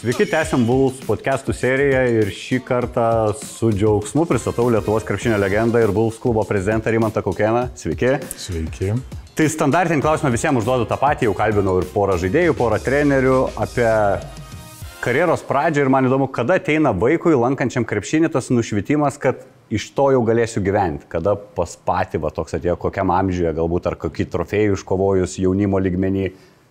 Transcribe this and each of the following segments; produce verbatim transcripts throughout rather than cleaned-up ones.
Sveiki, tęsiam Bulls podcastų seriją ir šį kartą su džiaugsmu pristatau Lietuvos krepšinio legendą ir Bulls klubo prezidentą Rimantą Kaukėną. Sveiki. Sveiki. Tai standartinį klausimą visiems užduodu tą patį, jau kalbinau ir porą žaidėjų, porą trenerių apie karjeros pradžią ir man įdomu, kada ateina vaikui lankančiam krepšinį tas nušvitimas, kad iš to jau galėsiu gyventi, kada pas patį va, toks atėjo, kokiam amžiuje, galbūt ar kokį trofėjų iškovojus jaunimo lygmenį.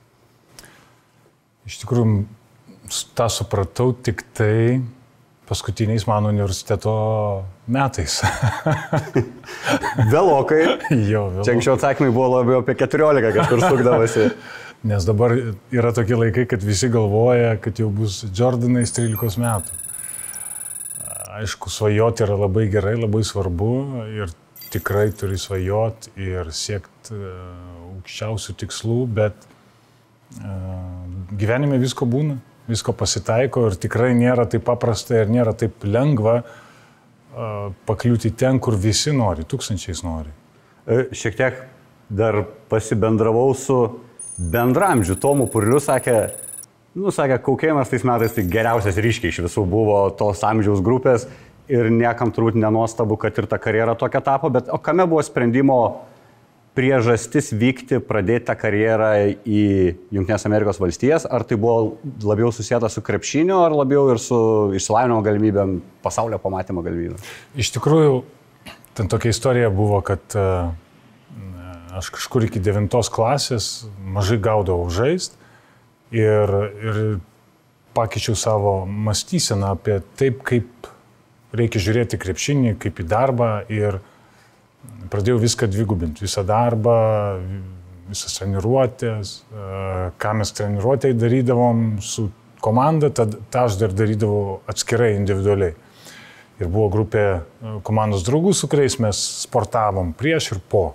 Iš tikrųjų, tą supratau tik tai paskutiniais mano universiteto metais. Vėlokai. Jo, vėlokai. Čia anksčiau atsakymai buvo labiau apie keturiolika, kažkur sukdavosi. Nes dabar yra tokie laikai, kad visi galvoja, kad jau bus Jordanais trylikos metų. Aišku, svajoti yra labai gerai, labai svarbu ir tikrai turi svajoti ir siekti aukščiausių tikslų, bet gyvenime visko būna. Visko pasitaiko ir tikrai nėra taip paprasta ir nėra taip lengva uh, pakliūti ten, kur visi nori, tūkstančiais nori. Šiek tiek dar pasibendravau su bendramžiu Tomu Purliu, sakė, nu, sakė, Kaukėnas tais metais tai geriausias ryškiai iš visų buvo tos amžiaus grupės ir niekam turbūt nenuostabu, kad ir ta karjera tokia tapo, bet o kame buvo sprendimo priežastis vykti, pradėti tą karjerą į Jungtinės Amerikos valstijas, ar tai buvo labiau susijęta su krepšiniu, ar labiau ir su išsilavinimo galimybėm, pasaulio pamatymo galimybėm? Iš tikrųjų, ten tokia istorija buvo, kad uh, aš kažkur iki devintos klasės mažai gaudavau žaist ir, ir pakeičiau savo mąstyseną apie taip, kaip reikia žiūrėti krepšinį, kaip į darbą ir pradėjau viską dvigubinti, visą darbą, visas treniruotės, ką mes treniruotėj darydavom su komanda, tad tą aš dar darydavau atskirai, individualiai. Ir buvo grupė komandos draugų, su kuriais mes sportavom prieš ir po.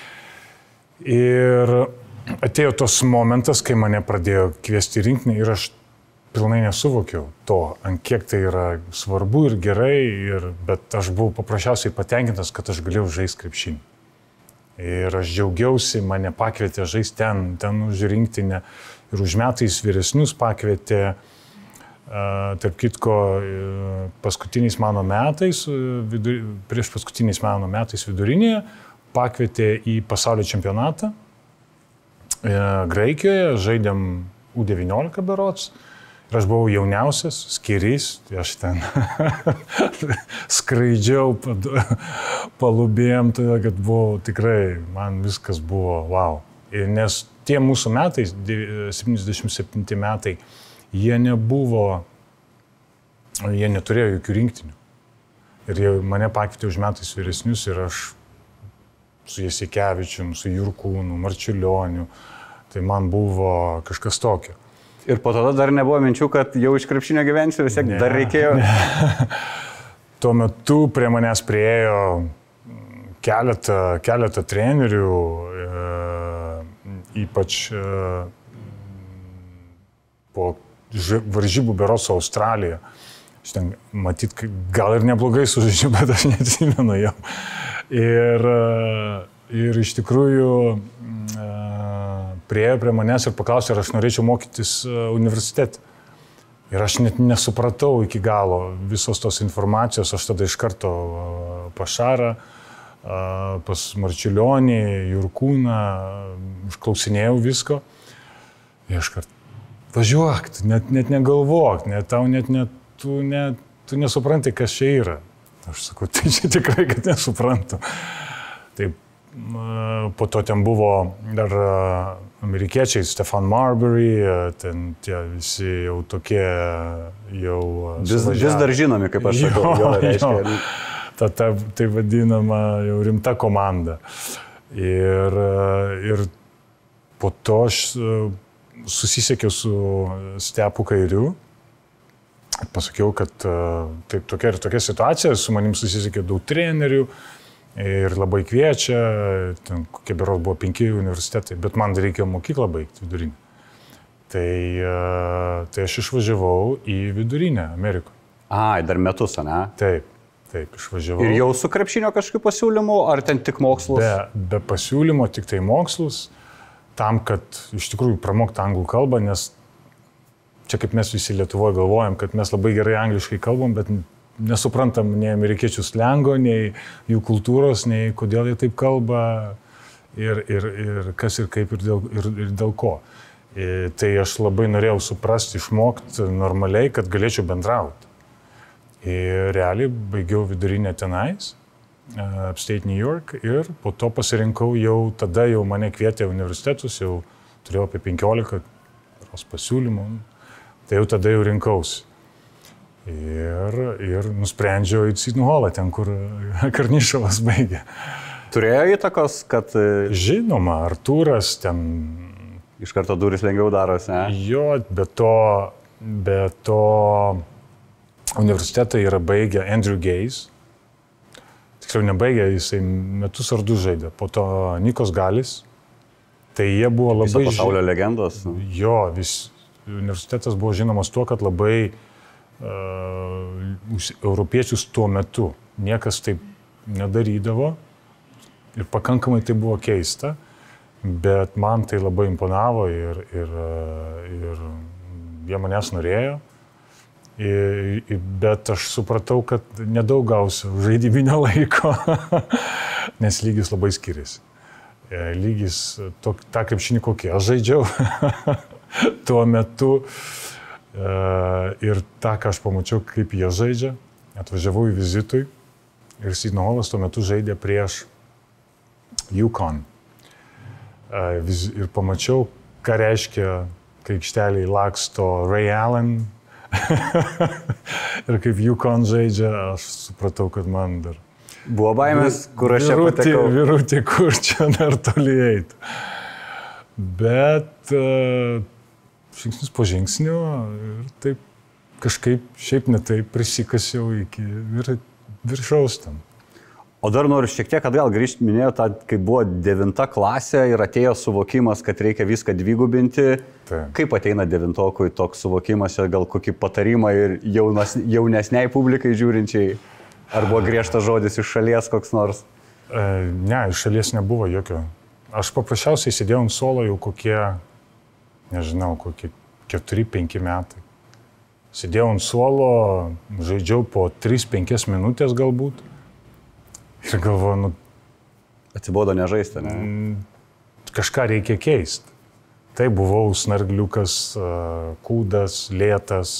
Ir atėjo tos momentas, kai mane pradėjo kviesti į rinktinę ir aš pilnai nesuvokiau to, ant kiek tai yra svarbu ir gerai, ir, bet aš buvau paprasčiausiai patenkintas, kad aš galėjau žaisti krepšinį. Ir aš džiaugiausi, mane pakvietė žaisti ten, ten už rinktinę ir už metais vyresnius pakvietė, tarp kitko, paskutiniais mano metais, vidur, prieš paskutiniais mano metais vidurinėje, pakvietė į pasaulio čempionatą Graikijoje, žaidėm U devyniolika berods. Ir aš buvau jauniausias, skirys, aš ten skraidžiau palubėjom, todėl kad buvo tikrai, man viskas buvo wow. Ir nes tie mūsų metai, septyniasdešimt septinti metai, jie nebuvo, jie neturėjo jokių rinktinių. Ir jie mane pakvietė už metais vyresnius ir aš su Jasikevičium, su Jurkūnu, Marčiulioniu, tai man buvo kažkas tokio. Ir po tada dar nebuvo minčių, kad jau iš krepšinio gyvensiu, vis tiek dar reikėjo. Tuo metu prie manęs priėjo keletą, keletą trenerių, e, ypač e, po varžybų berods su Australija. Aš ten matyt, gal ir neblogai sužaidžiu, bet aš neatsimenu jau. Ir, ir iš tikrųjų e, priėjo prie manęs ir paklausė, ar aš norėčiau mokytis universitete. Ir aš net nesupratau iki galo visos tos informacijos, aš tada iš karto pas Šarą, pas Marčiulionį, Jurkūną, išklausinėjau visko. Ir aš kart, važiuok, net, net negalvok, net tau net, net, tu, net, tu nesupranti, kas čia yra. Aš sakau, tai čia tikrai, kad nesuprantu. Taip, po to ten buvo dar amerikiečiai, Stefan Marbury, ten tie visi jau tokie, jau... Vis, vis dar žinomi, kaip aš sakau, jo, reiškia. Ta, ta, tai vadinama jau rimta komanda. Ir, ir po to aš susisiekiau su Stepu Kairiu. Pasakiau, kad taip, tokia ir tokia situacija, su manim susisiekė daug trenerių. Ir labai kviečia, ten kokie berods buvo penki universitetai, bet man reikėjo mokyklą baigti vidurinę. Tai, tai aš išvažiavau į vidurinę Amerikoje. Ai, dar metus, ne? Taip, taip, išvažiavau. Ir jau su krepšinio kažkokiu pasiūlymu, ar ten tik mokslus? Be, be pasiūlymo, tik tai mokslus, tam, kad iš tikrųjų pramokti anglų kalbą, nes čia kaip mes visi Lietuvoje galvojam, kad mes labai gerai angliškai kalbam, bet nesuprantam nei amerikiečių slengo, nei jų kultūros, nei kodėl jie taip kalba ir, ir, ir kas ir kaip ir dėl, ir, ir dėl ko. Ir tai aš labai norėjau suprasti, išmokti normaliai, kad galėčiau bendrauti. Ir realiai baigiau vidurinę tenais, upstate New York, ir po to pasirinkau jau, tada jau mane kvietė universitetus, jau turėjau apie penkiolika pasiūlymų, tai jau tada jau rinkausi. Ir, ir nusprendžiau į Seton Hallą, ten, kur Karnišovas baigė. Turėjo įtakos, kad... Žinoma, Artūras ten... Iš karto durys lengviau darosi, ne? Jo, be to, be to universitetą yra baigę Andrew Gaze. Tiksliau nebaigė, jisai metus ar du žaidė. Po to Nikos Galis. Tai jie buvo labai... Viso pasaulio legendos. Jo, vis, universitetas buvo žinomas tuo, kad labai uh, europiečius tuo metu niekas taip nedarydavo. Ir pakankamai tai buvo keista, bet man tai labai imponavo ir, ir, ir jie manęs norėjo. Ir, bet aš supratau, kad nedaug gausiu žaidybinio laiko, nes lygis labai skiriasi. Lygis, to, tą krepšinį kokį aš žaidžiau tuo metu ir tą, ką aš pamačiau, kaip jie žaidžia. Atvažiavau į vizitui ir Seton Hallas tuo metu žaidė prieš Yukon. Ir pamačiau, ką reiškia, kai aikšteliai laksto Ray Allen ir kaip Yukon žaidžia, aš supratau, kad man dar... Buvo baimės, kur aš čia patekau. Virutė, kur čia dar toli eiti. Bet uh, žingsnis po žingsnio ir taip kažkaip šiaip netaip prisikasiau iki vir, viršaus ten. O dar noriu šiek tiek atgal grįžti, minėjau, tą, kai buvo devinta klasė ir atėjo suvokimas, kad reikia viską dvigubinti. Taip. Kaip ateina devintokui toks suvokimas, gal kokį patarimą ir jaunas, jaunesniai publikai žiūrinčiai? Ar buvo griežtas žodis iš šalies koks nors? E, ne, iš šalies nebuvo jokio. Aš paprasčiausiai sėdėjau ant suolo jau kokie, nežinau, kokie keturi penki metai. Sėdėjau ant suolo, žaidžiau po tris penkias minutės galbūt. Ir galvoju, nu... Atsibodo nežaisti, ne? Kažką reikia keisti. Tai buvau snargliukas, kūdas, lėtas.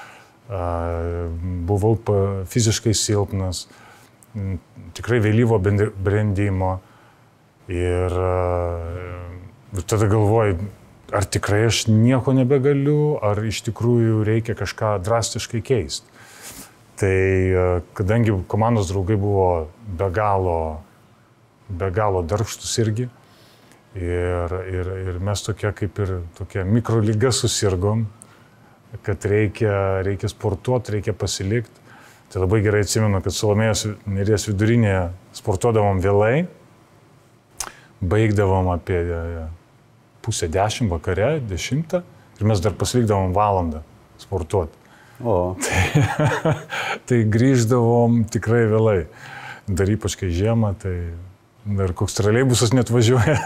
Buvau fiziškai silpnas, tikrai vėlyvo brendimo ir, ir tada galvoju, ar tikrai aš nieko nebegaliu, ar iš tikrųjų reikia kažką drastiškai keisti. Tai kadangi komandos draugai buvo be galo, be galo darbštus irgi ir, ir, ir mes tokia kaip ir tokia mikrolyga susirgom, kad reikia, reikia sportuoti, reikia pasilikti. Tai labai gerai atsimenu, kad Salomėjos Nėries vidurinėje sportuodavom vėlai, baigdavom apie pusę dešimt vakare, dešimtą, ir mes dar pasilikdavom valandą sportuoti. O. Tai, tai grįždavom tikrai vėlai. Dar ypač kai žiemą, tai dar koks troleibusas net važiuoja,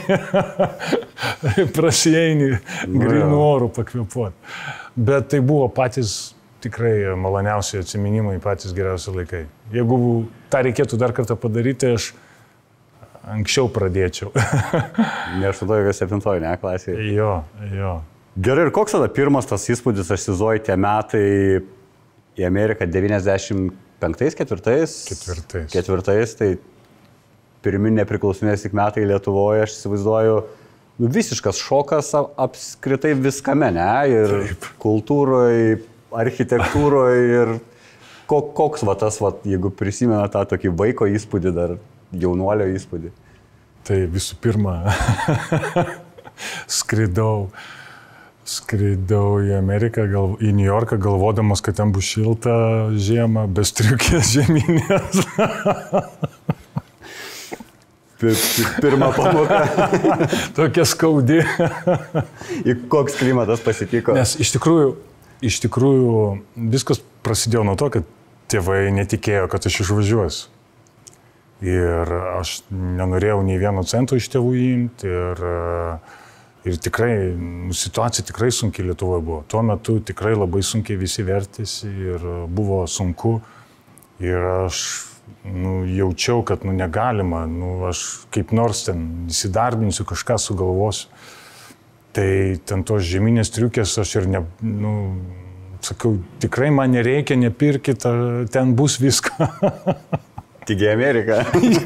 tai prasieini grynų orų pakvėpuoti. Bet tai buvo patys tikrai maloniausi atsiminimai, patys geriausi laikai. Jeigu tą reikėtų dar kartą padaryti, aš anksčiau pradėčiau. Ne aštuntoje, septintoje, ne, klasėje? Jo, jo. Gerai, ir koks tada pirmas tas įspūdis, aš įsivaizduoju, tie metai į Ameriką devyniasdešimt penktais, ketvirtais? Ketvirtais. Ketvirtais, tai pirmi nepriklausomės tik metai Lietuvoje, aš įsivaizduoju, visiškas šokas apskritai viskame, ne? Ir taip. Kultūroje, architektūroje ir koks va tas, va, jeigu prisimena tą tokį vaiko įspūdį, dar jaunuolio įspūdį. Tai visų pirma, skridau, skridau į Ameriką, gal, į New Yorką, galvodamas, kad ten bus šilta žiema, be striukės žieminės. Pirma pamoka. Tokia skaudi. Ir koks klimatas pasitiko? Nes iš tikrųjų, iš tikrųjų viskas prasidėjo nuo to, kad tėvai netikėjo, kad aš išvažiuosiu. Ir aš nenorėjau nei vieno cento iš tėvų imti ir, Ir tikrai, situacija tikrai sunkiai Lietuvoje buvo. Tuo metu tikrai labai sunkiai visi vertėsi ir buvo sunku. Ir aš nu, jaučiau, kad nu, negalima, nu, aš kaip nors ten įsidarbinsiu, kažką sugalvosiu. Tai ten tos žeminės triukės aš ir ne, nu, sakau, tikrai man nereikia, nepirkit, ten bus viską. Tik į Ameriką.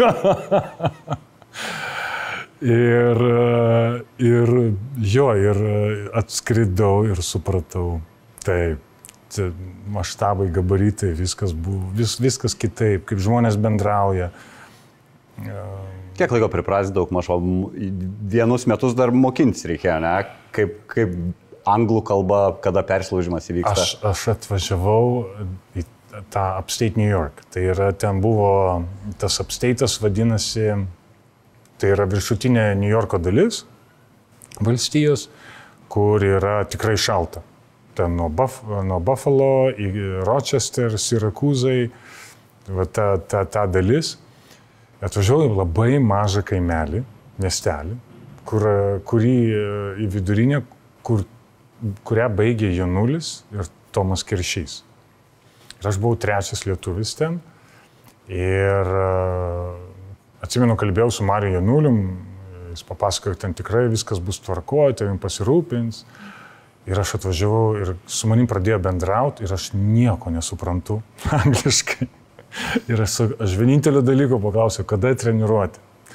ir, ir jo, ir atskridau ir supratau, taip. Maštabai, gabaritai, viskas buvo, vis, viskas kitaip, kaip žmonės bendrauja. Kiek laiko priprasti daug mažo, vienus metus dar mokintis reikėjo, ne? Kaip, kaip anglų kalba, kada persilaužimas įvyksta? Aš, aš atvažiavau į tą Upstate New York. Tai yra, ten buvo, tas Upstate'as vadinasi, tai yra viršutinė New Yorko dalis, valstijos, kur yra tikrai šalta. Ten nuo, Buff, nuo Buffalo į Rochester, Sirakūzai, va ta, ta, ta dalis. Atvažiavau į labai mažą kaimelį, miestelį, kur, kurį į vidurinę, kur, kurią baigė Janulis ir Tomas Keršys. Ir aš buvau trečias lietuvis ten. Ir atsimenu, kalbėjau su Mariu Janulium, jis papasakojo, ten tikrai viskas bus tvarkoje, tavim pasirūpins. Ir aš atvažiavau ir su manim pradėjo bendrauti ir aš nieko nesuprantu angliškai. Ir aš, aš vienintelio dalyko paklausiau, kada treniruoti.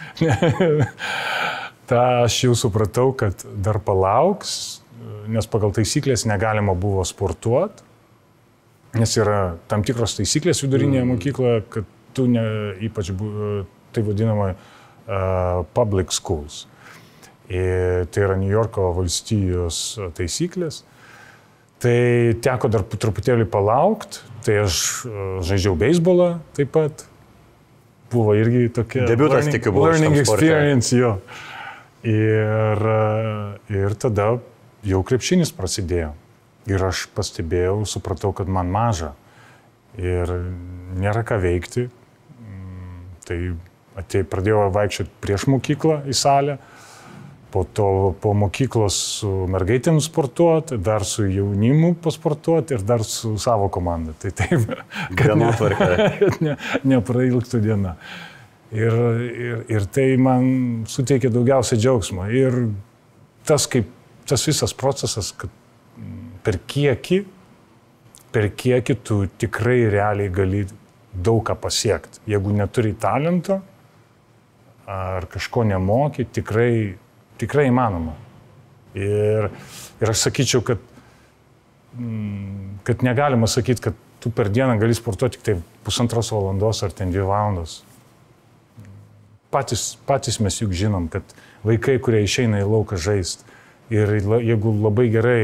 Ta aš jau supratau, kad dar palauks, nes pagal taisyklės negalima buvo sportuoti, nes yra tam tikros taisyklės vidurinėje mm. mokykloje, kad tu ne, ypač tai vadinama uh, public schools. Ir tai yra New Yorko valstijos taisyklės. Tai teko dar truputėlį palaukti, tai aš žaidžiau beisbolą taip pat. Buvo irgi tokia debiutas, learning, tikiu, buvo learning experience, jo. Ir, ir tada jau krepšinis prasidėjo. Ir aš pastebėjau, supratau, kad man maža. Ir nėra ką veikti. Tai atėjau, pradėjau vaikščioti prieš mokyklą į salę. Po to po mokyklos su mergaitėm sportuoti, dar su jaunimu pasportuoti ir dar su savo komanda. Tai taip, kad ne, ne, neprailgtų diena. Ir, ir, ir tai man suteikė daugiausia džiaugsmo. Ir tas, kaip, tas visas procesas, kad per kiekį, per kiekį tu tikrai realiai gali daug ką pasiekti. Jeigu neturi talento ar kažko nemoki, tikrai Tikrai įmanoma. Ir, ir aš sakyčiau, kad, kad negalima sakyti, kad tu per dieną gali sportuoti tik tai pusantros valandos ar ten dvi valandos. Patys, patys mes juk žinom, kad vaikai, kurie išeina į lauką žaisti ir jeigu labai gerai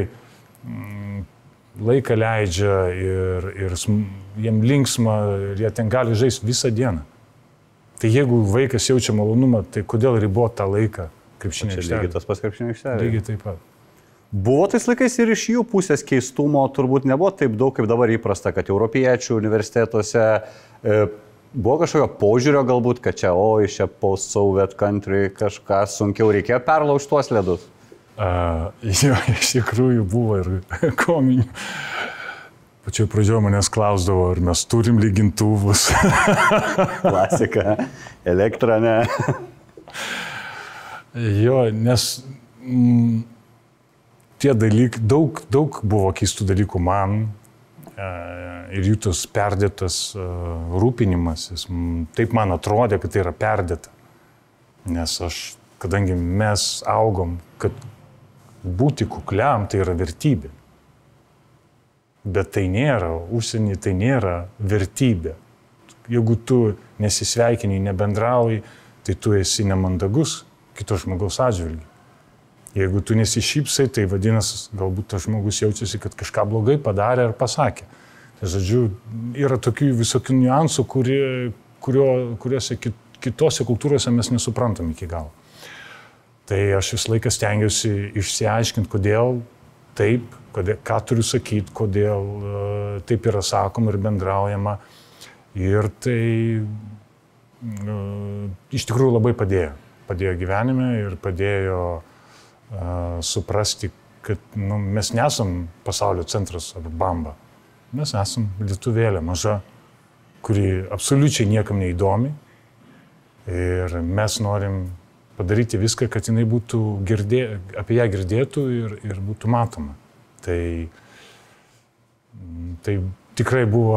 laiką leidžia ir, ir jiem linksma ir jie ten gali žaisti visą dieną. Tai jeigu vaikas jaučia malonumą, tai kodėl riboti tą laiką? Krepšinio aikštelė. Lygiai tas pas krepšinio aikštelė. Lygiai taip pat. Buvo tais laikais ir iš jų pusės keistumo turbūt nebuvo taip daug, kaip dabar įprasta, kad europiečių universitetuose e, buvo kažkokio požiūrio galbūt, kad čia, o, iš čia post-Soviet country kažką sunkiau reikėjo perlaužti tuos ledus. Uh, jo, iš tikrųjų buvo ir kominių. Pačioj pradžioje manęs klausdavo, ar mes turim lygintuvus. Klasika. Elektra, ne. Jo, nes mm, tie dalykai, daug, daug buvo keistų dalykų man e, ir jų tas perdėtas e, rūpinimasis. Taip man atrodė, kad tai yra perdėta. Nes aš, kadangi mes augom, kad būti kukliam tai yra vertybė. Bet tai nėra, užsienį tai nėra vertybė. Jeigu tu nesisveikini, nebendrauji, tai tu esi nemandagus kito žmogaus atžvilgiu. Jeigu tu nesišypsai, tai vadinasi, galbūt tas žmogus jaučiasi, kad kažką blogai padarė ar pasakė. Tai, žodžiu, yra tokių visokių niuansų, kurie, kurio, kuriuose kitose kultūrose mes nesuprantam iki galo. Tai aš visą laiką stengiausi išsiaiškinti, kodėl taip, kodėl, ką turiu sakyti, kodėl uh, taip yra sakoma ir bendraujama. Ir tai uh, iš tikrųjų labai padėjo. Padėjo gyvenime ir padėjo uh, suprasti, kad nu, mes nesam pasaulio centras ar bamba. Mes esam lietuvėlė maža, kuri absoliučiai niekam neįdomi. Ir mes norim padaryti viską, kad jinai būtų girdė, apie ją girdėtų ir, ir būtų matoma. Tai, tai tikrai buvo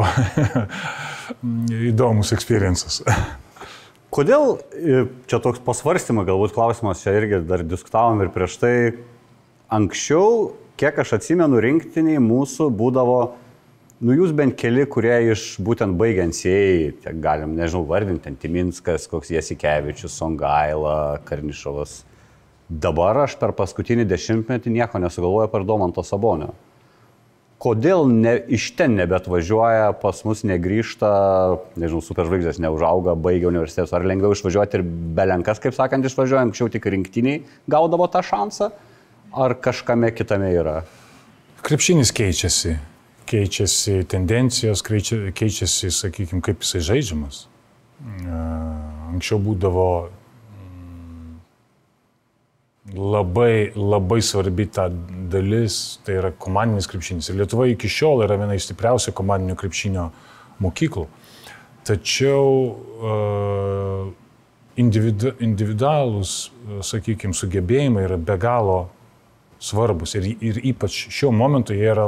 įdomus experiences. Kodėl, čia toks pasvarstymas, galbūt klausimas, čia irgi dar diskutavom ir prieš tai, anksčiau, kiek aš atsimenu, rinktiniai mūsų būdavo, nu jūs bent keli, kurie iš būtent baigiansėjai, tiek galim, nežinau, vardinti, Timinskas, koks Jasikevičius, Songaila, Karnišovas. Dabar aš per paskutinį dešimtmetį nieko nesugalvoju per Domanto Sabonio. Kodėl ne, iš ten nebetvažiuoja, pas mus negrįžta, nežinau, superžvaigždės neužauga, baigia universitetus, ar lengviau išvažiuoti ir belenkas, kaip sakant, išvažiuoja, anksčiau tik rinktiniai gaudavo tą šansą, ar kažkame kitame yra? Krepšinis keičiasi. Keičiasi tendencijos, keičiasi, sakykime, kaip jisai žaidžiamas. Anksčiau būdavo labai, labai svarbi ta dalis, tai yra komandinis krepšinis. Ir Lietuva iki šiol yra viena iš stipriausių komandinio krepšinio mokyklų. Tačiau uh, individu, individualūs, sakykime, sugebėjimai yra be galo svarbus. Ir, ir ypač šiuo momentu jie yra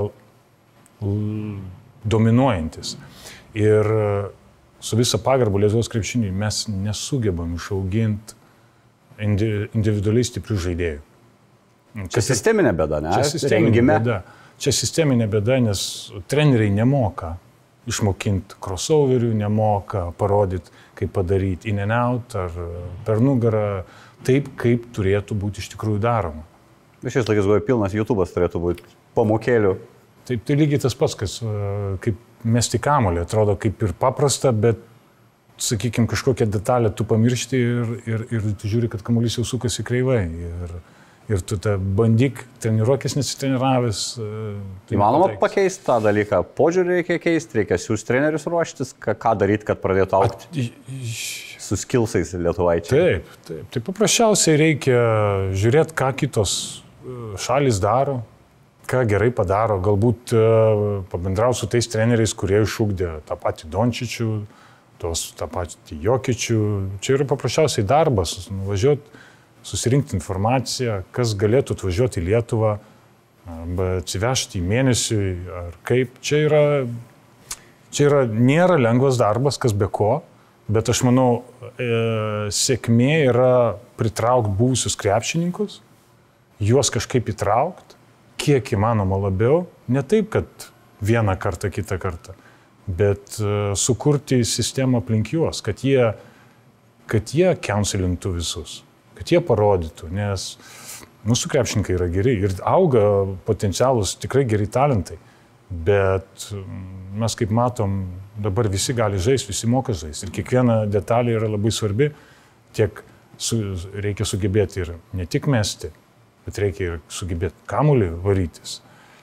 dominuojantis. Ir su visa pagarba Lietuvos krepšiniui mes nesugebam išauginti individualiai stiprių žaidėjų. Čia sisteminė bėda, ne? Čia sisteminė bėda. Čia sisteminė bėda, nes treneriai nemoka išmokinti crossoverių, nemoka parodyti, kaip padaryti in and out ar per nugarą, taip, kaip turėtų būti iš tikrųjų daroma. Šiais laikais buvo pilnas YouTube'as turėtų būti pamokėlių. Taip, tai lygiai tas pats, kas kaip mesti kamuolį, atrodo kaip ir paprasta, bet, sakykime, kažkokią detalę tu pamiršti ir, ir, ir tu žiūri, kad kamuolys jau sukasi kreivai. Ir, ir tu tą bandyk, treniruokis nesitreniravęs. Tai įmanoma pakeisti tą dalyką? Požiūrį reikia keisti, reikia siūsti trenerius ruoštis, ką, ką daryti, kad pradėtų augti su skilsais lietuvaičiai. Taip, taip. Tai paprasčiausiai reikia žiūrėti, ką kitos šalis daro, ką gerai padaro, galbūt pabendrauti su tais treneriais, kurie išugdė tą patį Dončičių, tos, tą patį Jokičių. Čia yra paprasčiausiai darbas, nuvažiuoti, susirinkti informaciją, kas galėtų atvažiuoti į Lietuvą, arba atsivežti į mėnesiui, ar kaip. Čia yra, čia yra, nėra lengvas darbas, kas be ko, bet aš manau, e, sėkmė yra pritraukti buvusius krepšininkus, juos kažkaip įtraukti, kiek įmanoma labiau, ne taip, kad vieną kartą, kitą kartą, bet uh, sukurti sistemą aplink juos, kad jie, kad jie counselintų visus, kad jie parodytų, nes mūsų krepšininkai yra geri ir auga potencialus tikrai geri talentai, bet mes kaip matom, dabar visi gali žaisti, visi moka žaisti ir kiekviena detalė yra labai svarbi, tiek su, reikia sugebėti ir ne tik mesti, bet reikia ir sugebėti kamuolį varytis,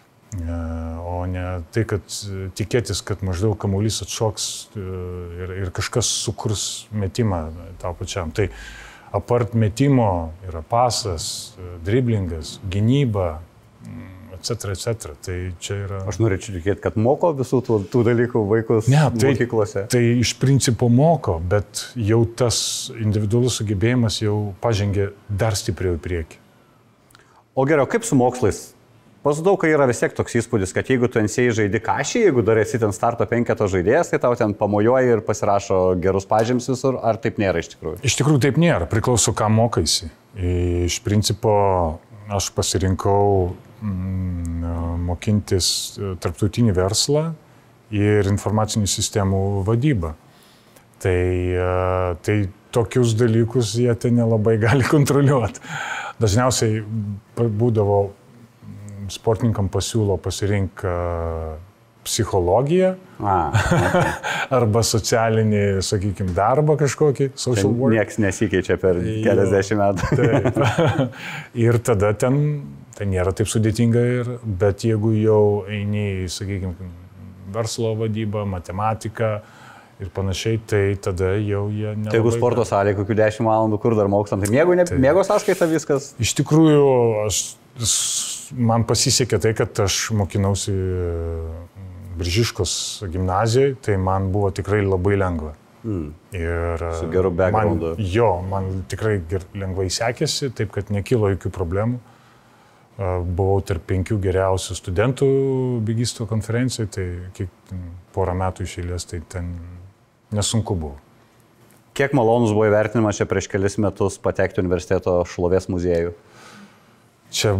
o ne tai, kad tikėtis, kad maždaug kamuolys atšoks ir, ir kažkas sukurs metimą tau pačiam. Tai apart metimo yra pasas, driblingas, gynyba, et cetera, et cetera. Tai čia yra... Aš norėčiau tikėti, kad moko visų tų, tų dalykų vaikus ne, tai, mokyklose. Tai iš principo moko, bet jau tas individualus sugebėjimas jau pažengė dar stipriau į priekį. O geriau, kaip su mokslais? Pas daug, kai yra vis tiek toks įspūdis, kad jeigu tu N C A A žaidi kašį, jeigu dar esi ten starto penketo žaidėjas, tai tau ten pamojuoja ir pasirašo gerus pažymius visur, ar taip nėra iš tikrųjų? Iš tikrųjų taip nėra, priklauso, ką mokaisi. Iš principo aš pasirinkau mm, mokintis tarptautinį verslą ir informacinių sistemų vadybą. Tai, tai tokius dalykus jie ten nelabai gali kontroliuoti. Dažniausiai būdavo sportininkam pasiūlo pasirink psichologiją A, okay. arba socialinį, sakykime, darbą kažkokį, social ten work. Niekas nesikeičia per keliasdešimt metų. Taip. Ir tada ten, ten nėra taip sudėtinga, ir, bet jeigu jau eini, sakykime, verslo vadybą, matematiką ir panašiai, tai tada jau jie nelabai... Tai jeigu sporto salėje kokių dešimt valandų, kur dar mokslam, tai mėgo, ne, tai... mėgo sąskaita viskas? Iš tikrųjų, aš, man pasisekė tai, kad aš mokinausi Biržiškos gimnazijoje, tai man buvo tikrai labai lengva. Mm. Ir su geru backgroundu. Man, jo, man tikrai lengvai sekėsi, taip kad nekilo jokių problemų. Buvau tarp penkių geriausių studentų bėgisto konferencijoje, tai kiek porą metų iš eilės, tai ten nesunku buvo. Kiek malonus buvo įvertinimas čia prieš kelis metus patekti universiteto šlovės muziejų? Čia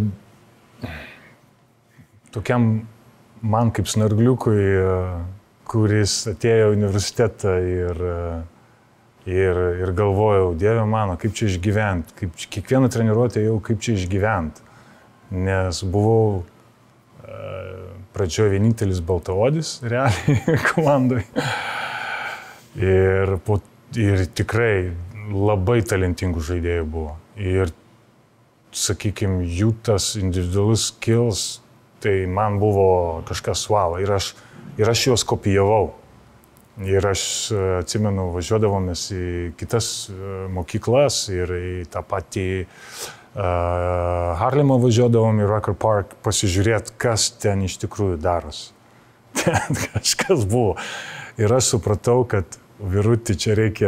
tokiam man kaip snargliukui, kuris atėjo į universitetą ir, ir, ir galvojau, Dieve mano, kaip čia išgyventi, kaip kiekvieną treniruotę jau kaip čia išgyventi. Nes buvau pradžioje vienintelis baltaodis realiai komandai. Ir, po, ir tikrai labai talentingų žaidėjų buvo. Ir, sakykime, jų tas individualus skills, tai man buvo kažkas wow. Ir aš, ir aš juos kopijavau. Ir aš atsimenu, važiuodavomės į kitas mokyklas ir į tą patį Uh, Harlemą važiuodavom į Rucker Park pasižiūrėti, kas ten iš tikrųjų darosi. Ten kažkas buvo. Ir aš supratau, kad vyrutį čia reikia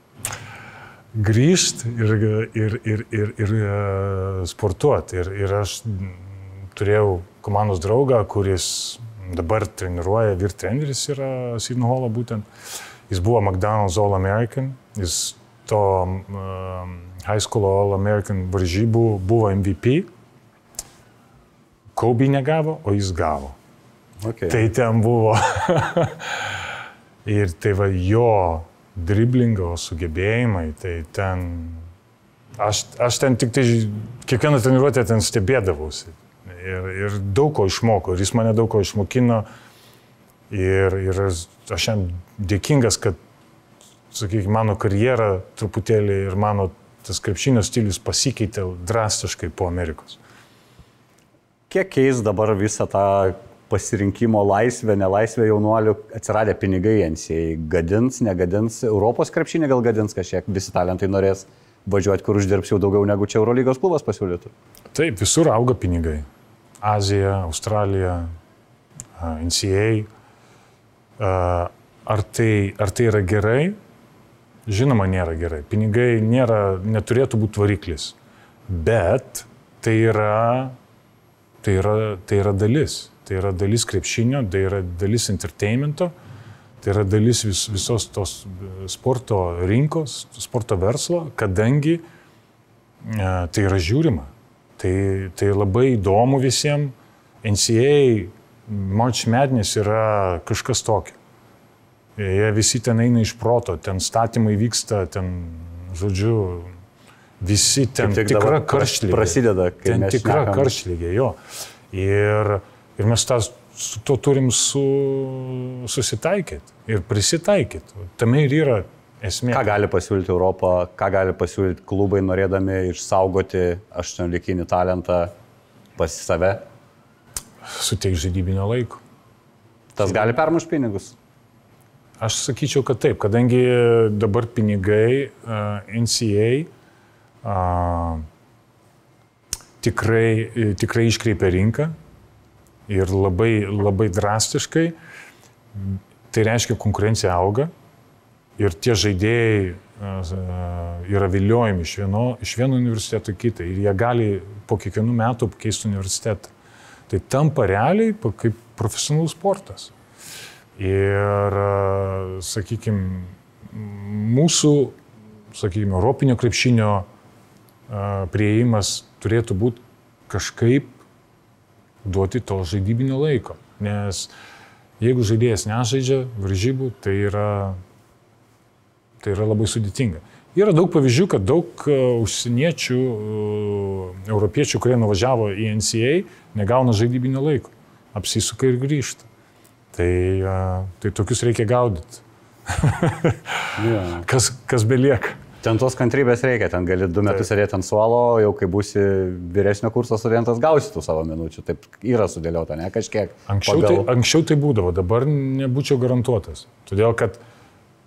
grįžti ir, ir, ir, ir, ir uh, sportuoti. Ir, ir aš turėjau komandos draugą, kuris dabar treniruoja, vyr treneris yra Seton Hall'o būtent. Jis buvo McDonald's All-American. Jis to uh, High School All-American varžybų buvo M V P. Kobe negavo, o jis gavo. Okay. Tai ten buvo. Ir tai va jo driblingo sugebėjimai, tai ten... Aš, aš ten tik tai kiekvieną treniruotę ten stebėdavausi. Ir, ir daug ko išmokau. Ir jis mane daug ko išmokino. Ir, ir aš jam dėkingas, kad, sakykime, mano karjera truputėlį ir mano tas krepšinio stilius pasikeitė drastiškai po Amerikos. Kiek keis dabar visą tą pasirinkimo laisvę, nelaisvę jaunuolių, atsiradę pinigai N C A A, gadins, negadins, Europos krepšinį gal gadins kažkiek, visi talentai norės važiuoti, kur uždirbs jau daugiau negu čia Eurolygos klubas pasiūlytų? Taip, visur auga pinigai. Azija, Australija, N C A A. Ar tai, ar tai yra gerai? Žinoma, nėra gerai. Pinigai nėra, neturėtų būti variklis. Bet tai yra, tai yra, tai yra dalis. Tai yra dalis krepšinio, tai yra dalis entertainmento, tai yra dalis vis, visos tos sporto rinkos, sporto verslo, kadangi e, tai yra žiūrima. Tai, tai labai įdomu visiems. N C A A, March Madness yra kažkas tokio. Jie visi ten eina iš proto, ten statymai vyksta, ten, žodžiu, visi ten tik tikra karštlygė. Prasideda, kai ten mes tikra šnekam. karštlygė, jo. Ir, ir mes tas, su to turim su, susitaikyti ir prisitaikyti. Tame ir yra esmė. Ką gali pasiūlyti Europą, ką gali pasiūlyti klubai, norėdami išsaugoti aštuonioliktinį talentą pas save? Suteik žaidybinio laiko. Tas gali permušti pinigus? Aš sakyčiau, kad taip, kadangi dabar pinigai uh, N C A A uh, tikrai, tikrai iškreipia rinką ir labai, labai drastiškai, tai reiškia konkurencija auga ir tie žaidėjai uh, yra viliojami iš vieno, iš vieno universiteto į kitą ir jie gali po kiekvienų metų pakeisti universitetą. Tai tampa realiai kaip profesionalus sportas. Ir, sakykime, mūsų, sakykime, europinio krepšinio priėjimas turėtų būti kažkaip duoti to žaidybinio laiko. Nes jeigu žaidėjas nežaidžia varžybų, tai yra, tai yra labai sudėtinga. Yra daug pavyzdžių, kad daug užsieniečių, europiečių, kurie nuvažiavo į N C A A, negauna žaidybinio laiko. Apsisuka ir grįžta. Tai, tai tokius reikia gaudyti. Yeah. Kas, kas belieka. Ten tos kantrybės reikia, ten gali du metus sėdėti ant suolo, jau kai būsi vyresnio kurso studentas, gausi tų savo minučių. Taip yra sudėliota, ne kažkiek. Anksčiau, pagal... tai, anksčiau tai būdavo, dabar nebūčiau garantuotas. Todėl, kad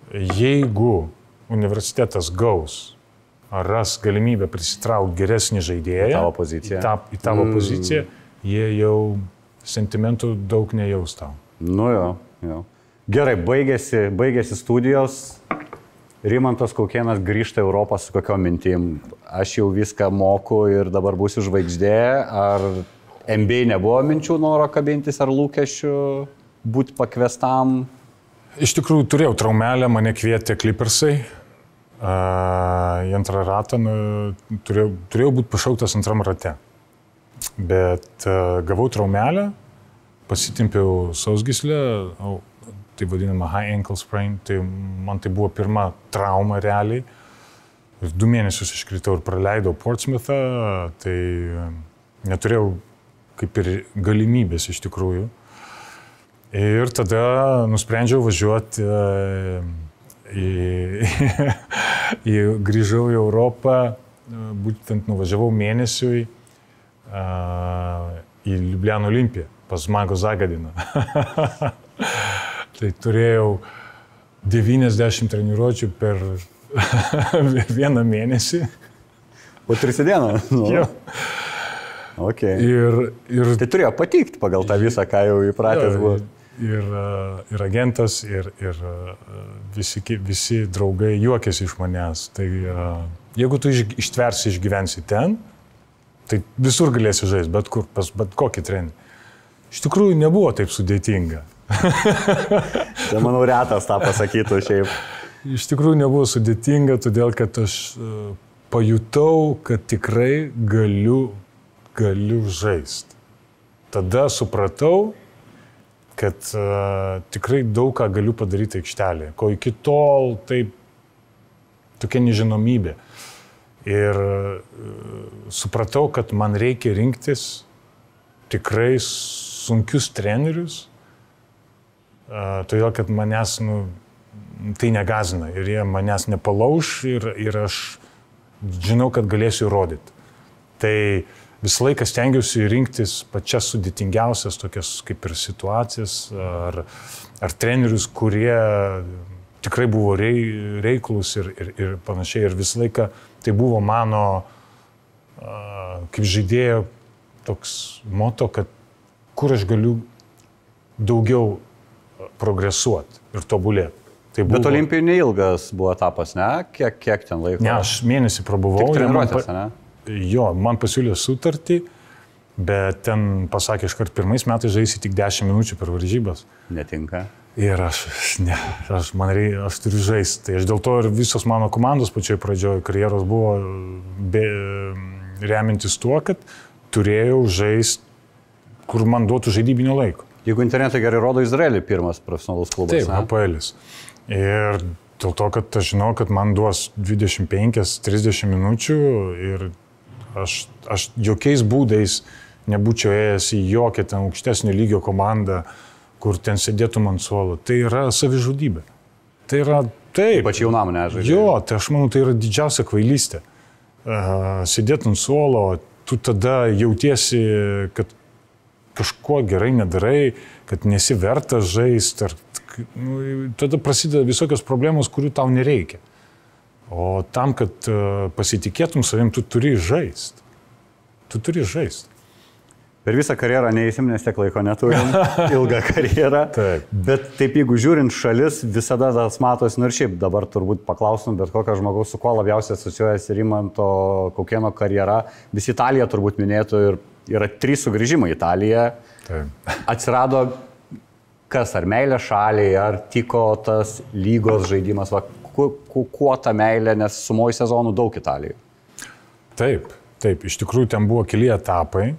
jeigu universitetas gaus, ar ras galimybę prisitraukti geresnį žaidėją į tavo poziciją, į, ta, į tavo mm. poziciją, jie jau sentimentų daug nejaus tau. Nu jo, jo. Gerai, baigėsi, baigėsi studijos, Rimantas Kaukėnas grįžta į Europą su kokiom mintim. Aš jau viską moku ir dabar būsiu žvaigždė, ar N B A nebuvo minčių noro kabintis ar lūkesčių būti pakviestam? Iš tikrųjų, turėjau traumelę, mane kvietė Clippersai. Uh, į antrą ratą nu, turėjau, turėjau būti pašauktas antram rate. Bet uh, gavau traumelę, pasitimpiau sausgyslę, oh, tai vadinama high ankle sprain, tai man tai buvo pirma trauma realiai. Ir du mėnesius iškritau ir praleidau Portsmouthą, tai neturėjau kaip ir galimybės iš tikrųjų. Ir tada nusprendžiau važiuoti uh, į, į, grįžau į Europą, būtent nuvažiavau mėnesiui uh, į Liubliano Olimpiją, pas Mago Zagadiną. Tai turėjau devyniasdešimt treniruočių per vieną mėnesį. Po tris dieną? Nu. Jo. Okay. Ir, ir, tai turėjo patikti pagal tą visą, ką jau įpratęs buvo. Ir, ir agentas, ir, ir visi, visi draugai juokėsi iš manęs. Tai jeigu tu ištversi, išgyvensi ten, tai visur galėsi žaisti, bet kur, pas bet kokį trenį. Iš tikrųjų nebuvo taip sudėtinga. Tai manau retas tą pasakytų šiaip. Iš tikrųjų nebuvo sudėtinga, todėl kad aš pajutau, kad tikrai galiu, galiu žaisti. Tada supratau, kad uh, tikrai daug ką galiu padaryti aikštelėje, ko iki tol taip tokia nežinomybė. Ir uh, supratau, kad man reikia rinktis tikrai sunkius trenerius, uh, todėl kad manęs nu, tai negazina ir jie manęs nepalauš ir, ir aš žinau, kad galėsiu įrodyti. Tai visą laiką stengiausi rinktis pačias sudėtingiausias tokias kaip ir situacijas ar, ar trenerius, kurie tikrai buvo rei, reiklus ir, ir, ir panašiai. Ir visą laiką tai buvo mano kaip žaidėjo toks moto, kad kur aš galiu daugiau progresuoti ir tobulėti. Tai buvo... Bet Olimpijų neilgas buvo etapas, ne? Kiek, kiek ten laiko? Ne, aš mėnesį prabuvau. Tik treniruotės, pa... ne? Jo, man pasiūlė sutartį, bet ten pasakė, iškart pirmais metais žaisi tik dešimt minučių per varžybas. Netinka. Ir aš, ne, aš, man rei, aš turiu žaisti. Tai aš dėl to ir visos mano komandos pačioj pradžioj karjeros buvo be, remintis tuo, kad turėjau žaisti, kur man duotų žaidybinio laiko. Jeigu internetai gerai rodo, Izraelį pirmas profesionalus klubas. Taip, H P L-is. Ir dėl to, kad aš žinau, kad man duos dvidešimt penkias trisdešimt minučių ir aš, aš jokiais būdais nebūčiau ėjęs į jokią ten aukštesnio lygio komandą, kur ten sėdėtum ant suolo. Tai yra savižudybė. Tai yra taip. Ypač jaunam nežaidžiu. Jo, tai aš manau, tai yra didžiausia kvailystė. Uh, sėdėt ant suolo, tu tada jautiesi, kad kažko gerai nedarai, kad nesi vertas žaisti. Ar, nu, tada prasideda visokios problemos, kurių tau nereikia. O tam, kad uh, pasitikėtum savim, tu turi žaisti. Tu turi žaisti. Per visą karjerą neįsiminęs tiek laiko neturim, ilgą karjerą. Taip. Bet taip, jeigu žiūrint šalis, visada tas matosi, nu ir šiaip dabar turbūt paklausim, bet kokio žmogaus, su kuo labiausiai asociuojasi Rimanto Kaukėno karjera. Visi Italija turbūt minėtų ir yra trys sugrįžimai į Italiją. Taip. Atsirado kas, ar meilė šaliai, ar tiko tas lygos žaidimas, va, kuo, kuo ta meilė, nes sumoj sezonų daug Italijoje. Taip, taip, iš tikrųjų ten buvo keli etapai.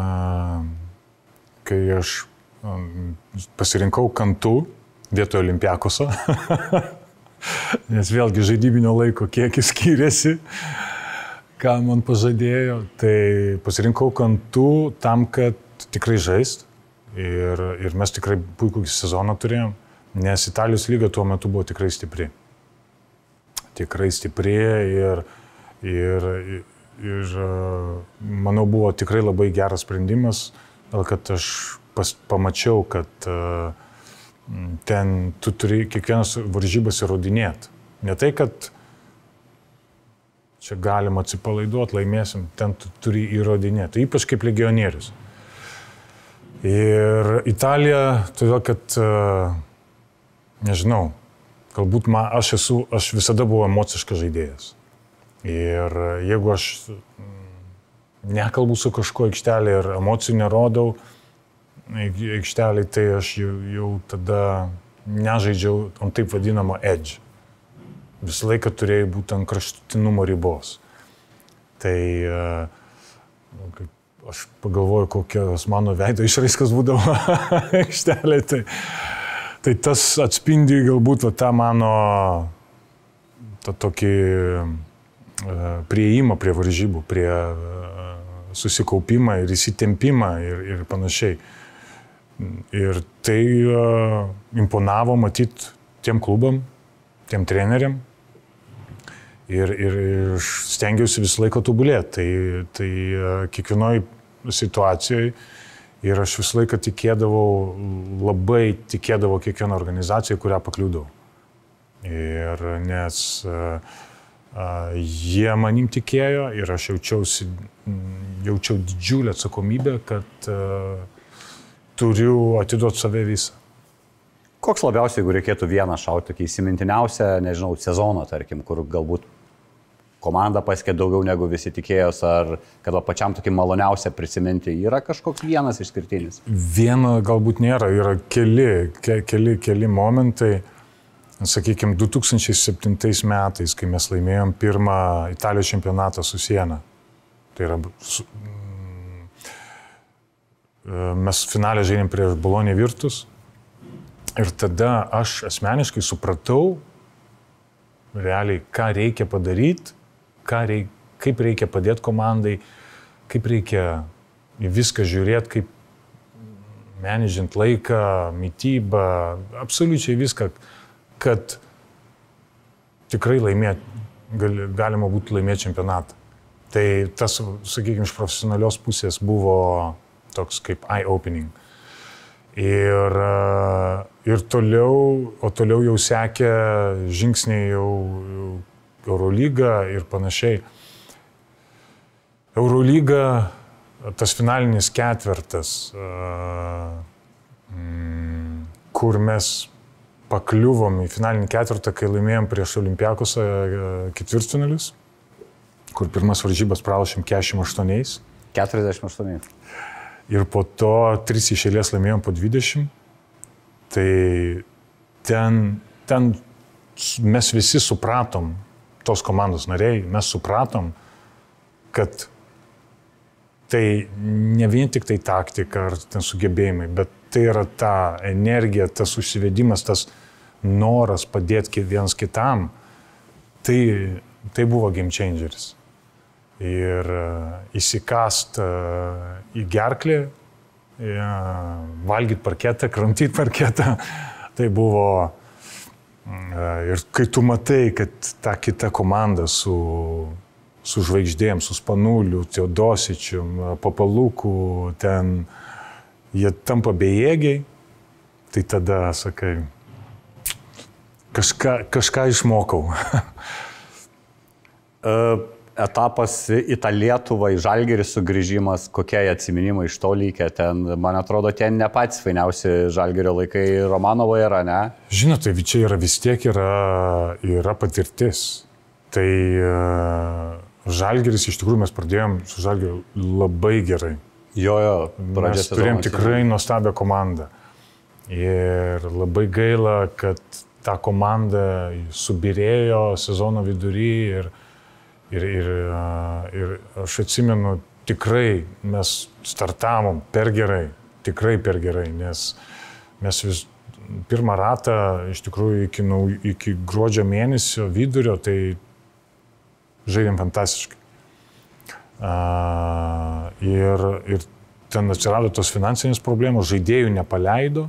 Kai aš pasirinkau Kantu vietoj Olimpiakoso, nes vėlgi žaidybinio laiko kiekis skiriasi, ką man pažadėjo, tai pasirinkau Kantu tam, kad tikrai žaist ir, ir mes tikrai puikų sezoną turėjom, nes Italijos lyga tuo metu buvo tikrai stipri. Tikrai stipri ir, ir, ir manau buvo tikrai labai geras sprendimas, kad aš pas, pamačiau, kad uh, ten tu turi kiekvienas varžybas įrodinėti. Ne tai, kad čia galima atsipalaiduoti, laimėsim, ten tu turi įrodinėti, ypač kaip legionierius. Ir Italija, todėl kad, nežinau, galbūt man, aš esu, aš visada buvau emociškas žaidėjas. Ir jeigu aš nekalbu su kažkuo aikštelėje ir emocijų nerodau aikštelėje, tai aš jau, jau tada nežaidžiau ant taip vadinamo edge. Visą laiką turėjau būti ant kraštutinumo ribos. Tai aš pagalvoju, kokios mano veido išraiškos būdavo aikštelėje. Tai, tai tas atspindi galbūt va, tą mano tą tokį prieimą prie varžybų, prie susikaupimą ir įsitempimą ir, ir panašiai. Ir tai uh, imponavo matyti tiem klubam, tiem treneriam. Ir, ir, ir stengiausi visą laiką tobulėti. Tai, tai uh, kiekvienoj situacijoje ir aš visą laiką tikėdavau, labai tikėdavau kiekvieną organizaciją, kurią pakliūdavau. Ir nes uh, uh, jie manim tikėjo ir aš jaučiausi, jaučiau didžiulę atsakomybę, kad uh, turiu atiduoti save visą. Koks labiausiai, jeigu reikėtų vieną šauti, tokį įsimintiniausią, nežinau, sezoną, tarkim, kur galbūt komanda pasiekė daugiau negu visi tikėjos, ar kad pačiam tokį maloniausią prisiminti, yra kažkoks vienas išskirtinis? Viena galbūt nėra, yra keli, ke, keli, keli momentai. Sakykime, du tūkstančiai septintais metais, kai mes laimėjom pirmą Italijos čempionatą su Siena. Tai yra, su, mes finale žaidėm prieš Bolonę Virtus. Ir tada aš asmeniškai supratau, realiai, ką reikia padaryti, ką reik, kaip reikia padėti komandai, kaip reikia į viską žiūrėti, kaip menedžint laiką, mitybą, absoliučiai viską, kad tikrai laimėt, gali, galima būtų laimėti čempionatą. Tai tas, sakykime, iš profesionalios pusės buvo toks kaip eye-opening. Ir, ir toliau, o toliau jau sekė žingsniai jau, jau Eurolyga ir panašiai. Eurolyga, tas finalinis ketvertas, kur mes pakliuvom į finalinį ketvirtą, kai laimėjom prieš Olympiakosą ketvirtfinalius, kur pirmas varžybas pralošėm keturiasdešimt aštuoniais. keturiasdešimt aštuoniais. Ir po to tris iš eilės laimėjom po dvidešimt. Tai ten, ten mes visi supratom, tos komandos nariai, mes supratom, kad tai ne vien tik tai taktika ar ten sugebėjimai, bet tai yra ta energija, tas užsivedimas, tas noras padėti vienas kitam. Tai, tai buvo game changeris. Ir įsikast į gerklį, valgyti parketą, kramtyti parketą. Tai buvo, ir kai tu matai, kad ta kita komanda su, su žvaigždėm, su Spanuliu, Teodosičium, Papaluku, ten jie tampa bejėgiai, tai tada sakai, kažką, kažką išmokau. uh. Etapas į tą Lietuvą, į Žalgirį sugrįžimas, kokie atsiminimai iš to lygia, ten, man atrodo, ten ne patys fainiausi Žalgirio laikai Romanovo yra, ne? Žinote, tai čia yra vis tiek yra, yra patirtis. Tai uh, Žalgiris, iš tikrųjų, mes pradėjom su Žalgiriu labai gerai. Jo, jo, mes turėjom tikrai nuostabią komandą. Ir labai gaila, kad ta komanda subirėjo sezono vidury ir Ir, ir, ir aš atsimenu, tikrai mes startavom per gerai, tikrai per gerai, nes mes vis pirmą ratą, iš tikrųjų, iki, iki gruodžio mėnesio vidurio, tai žaidėm fantastiškai. Uh, ir, ir ten atsirado tos finansinės problemos, žaidėjų nepaleido,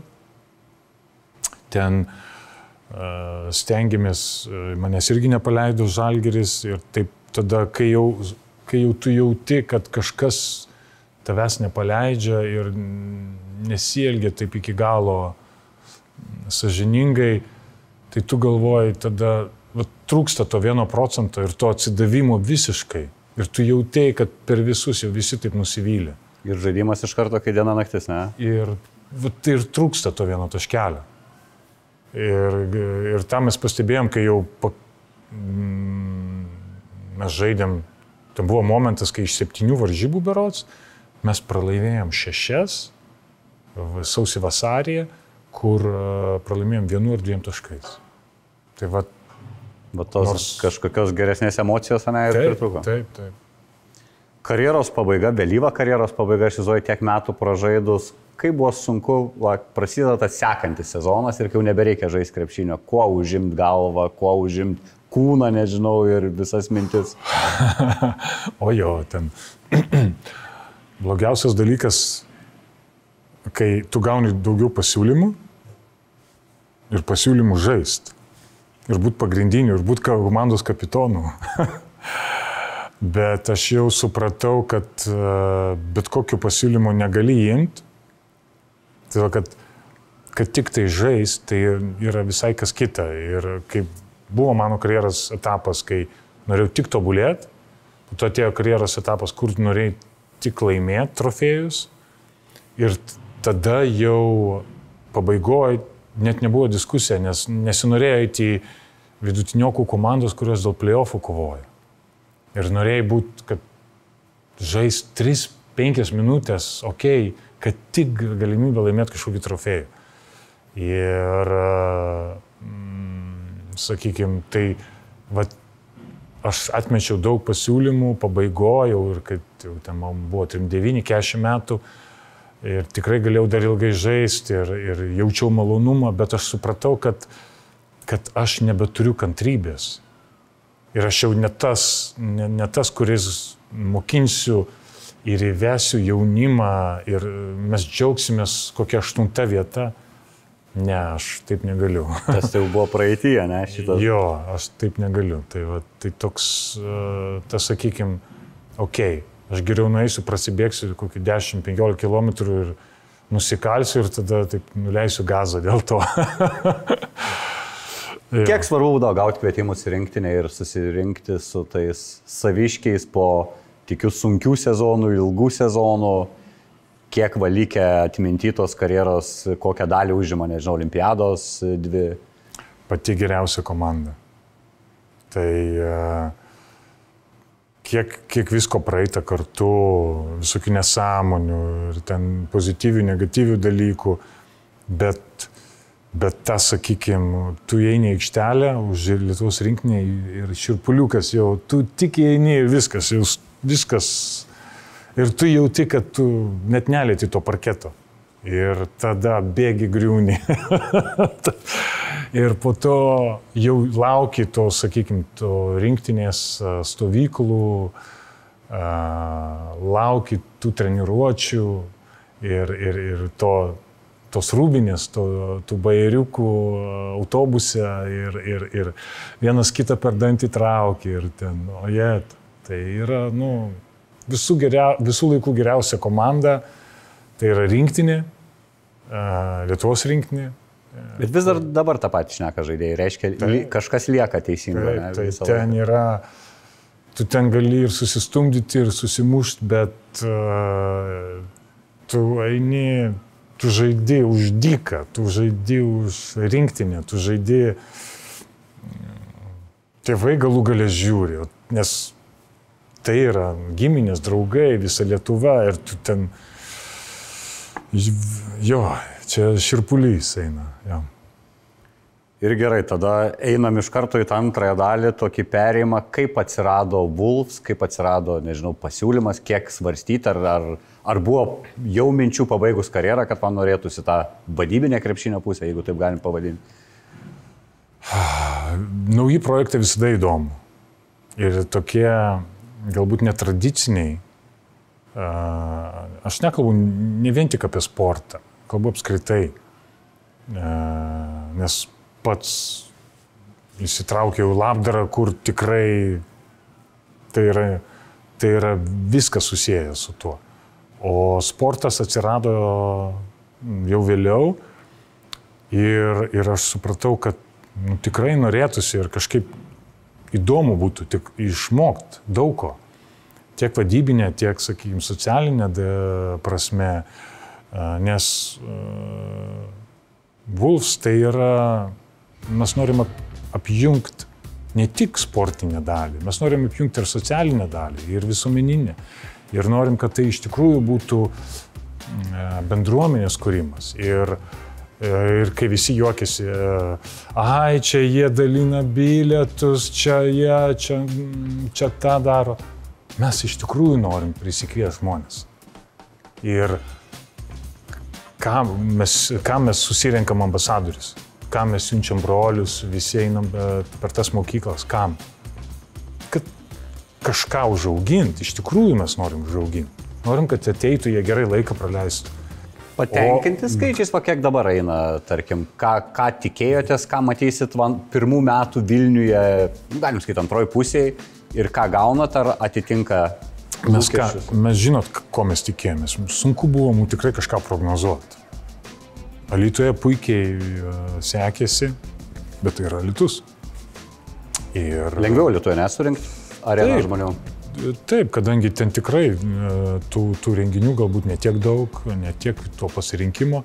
ten uh, stengiamės, manęs irgi nepaleido Žalgiris ir taip. Tada, kai jau, kai jau tu jauti, kad kažkas tavęs nepaleidžia ir nesielgia taip iki galo sąžiningai, tai tu galvoji tada, va, trūksta to vieno procento ir to atsidavimo visiškai. Ir tu jautėjai, kad per visus jau visi taip nusivylė. Ir žaidimas iš karto, kai diena naktis, ne? Ir, va, tai ir trūksta to vieno taškelio. Ir, ir tą mes pastebėjom, kai jau pa, mm, mes žaidėm, tai buvo momentas, kai iš septynių varžybų berods, mes pralaimėjom šešias sausį vasarį, kur pralaimėjom vienu ir dviem taškais. Tai va, Va tos nors... kažkokios geresnės emocijos, ne, ir pritruko. Taip, taip. Karjeros pabaiga, vėlyva karjeros pabaiga, aš įsivaizduoju tiek metų pražaidus, kaip buvo sunku, va, prasideda tas sekantis sezonas ir kai jau nebereikia žaisti krepšinio, kuo užimti galvą, kuo užimti kūną, nežinau, ir visas mintis. O jo, ten blogiausias dalykas, kai tu gauni daugiau pasiūlymų ir pasiūlymų žaisti. Ir būti pagrindiniu, ir būti komandos kapitonu. Bet aš jau supratau, kad bet kokiu pasiūlymu negali imti. Todėl, kad, kad tik tai žais, tai yra visai kas kita. Ir kaip buvo mano karjeros etapas, kai norėjau tik tobulėti, po to atėjo karjeros etapas, kur norėjau tik laimėti trofėjus. Ir tada jau pabaigoje net nebuvo diskusija, nes nesinorėjo eiti į vidutiniokų komandos, kurios dėl play-offų kovoja. Ir norėjai būti, kad žais tris penkias minutės, okei, okay, kad tik galimybę laimėti kažkokį trofėjų. Ir, mm, sakykime, tai va, aš atmečiau daug pasiūlymų, pabaigojau ir kad jau ten man buvo trisdešimt devyni keturiasdešimt metų, ir tikrai galėjau dar ilgai žaisti ir, ir jaučiau malonumą, bet aš supratau, kad, kad aš nebeturiu kantrybės. Ir aš jau ne tas, ne, ne tas, kuris mokinsiu ir įvesiu jaunimą ir mes džiaugsimės kokia aštunta vieta. Ne, aš taip negaliu. Tas jau buvo praeityje, ne, šitas? Jo, aš taip negaliu. Tai, va, tai toks, tas sakykime, okei. Okay. Aš geriau nueisiu, prasibėgsiu kokį dešimt penkiolika kilometrų ir nusikalsiu ir tada taip nuleisiu gazą dėl to. Kiek svarbu būdavo gauti kvietimus į rinktinę ir susirinkti su tais saviškiais po, tikiu, sunkių sezonų, ilgų sezonų, kiek valykia atmintytos karjeros, kokią dalį užima, nežinau, olimpiados dvi? Pati geriausia komanda. Tai... Uh, Kiek, kiek visko praeita kartu, visokių nesąmonių ir ten pozityvių, negatyvių dalykų, bet, bet tas, sakykime, tu įeini į aikštelę už Lietuvos rinktinę ir šiurpuliukas jau, tu tik įeini ir viskas, jau viskas, ir tu jauti, kad tu net nelieti to parketo. Ir tada bėgi griūni. Ir po to jau lauki to, sakykime, to rinktinės stovyklų, lauki tų treniruočių ir, ir, ir to, tos rūbinės, to, tų bajeriukų autobuse ir, ir, ir vienas kitą per dantį trauki ir ten, ojet, tai yra, nu, visų, geria, visų laikų geriausia komanda, tai yra rinktinė, Lietuvos rinktinė. Bet vis dar dabar tą patį šneka žaidėjai, reiškia, tai, li, kažkas lieka teisingo. Tai, tai ten laiką. Yra, tu ten gali ir susistumdyti, ir susimušti, bet uh, tu eini, tu žaidi už dyką, tu žaidi už rinktinę, tu žaidi, tėvai galų galę žiūri, nes tai yra giminės, draugai, visa Lietuva ir tu ten, jo, čia širpulys eina. Ja. Ir gerai, tada einam iš karto į tą antrąją dalį, tokį perėjimą, kaip atsirado Wolves, kaip atsirado, nežinau, pasiūlymas, kiek svarstyti, ar, ar, ar buvo jau minčių pabaigus karjerą, kad man norėtųsi tą vadybinę krepšinio pusę, jeigu taip galim pavadinti. Nauji projektai visada įdomu. Ir tokie galbūt netradiciniai. Aš nekalbu ne vien tik apie sportą, kalbu apskritai, nes pats įsitraukiau į labdarą, kur tikrai tai yra, tai yra viskas susijęs su tuo. O sportas atsirado jau vėliau Ir, ir aš supratau, kad nu, tikrai norėtųsi ir kažkaip įdomu būtų tik išmokti daug ko. Tiek vadybinė, tiek, sakykime, socialinė prasme, nes uh, Wolves tai yra, mes norim apjungti ne tik sportinę dalį, mes norim apjungti ir socialinę dalį, ir visuomeninę. Ir norim, kad tai iš tikrųjų būtų bendruomenės kūrimas. Ir, ir kai visi juokiasi, ai, čia jie dalina bilietus, čia jie, čia, čia tą daro. Mes iš tikrųjų norim prisikviesti žmonės. Ir ką mes, ką mes susirenkam ambasadorius, ką mes siunčiam brolius, visi einam per tas mokyklas, kam? Kad kažką užauginti, iš tikrųjų mes norim užauginti. Norim, kad ateitų, jie gerai laiką praleistų. Patenkinti o... skaičiais, va kiek dabar eina, tarkim, ką, ką tikėjotės, ką matysit van, pirmų metų Vilniuje, galim skaityti antroji pusėje, ir ką gaunat, ar atitinka mes, ką, mes žinot, ko mes tikėjomės. Sunku buvo mums tikrai kažką prognozuoti. Alytuje puikiai uh, sekėsi, bet tai yra Alytus. Ir... Lengviau Alytuje nesurinkti areną žmonių? Taip, kadangi ten tikrai tų, tų renginių galbūt ne tiek daug, ne tiek to pasirinkimo,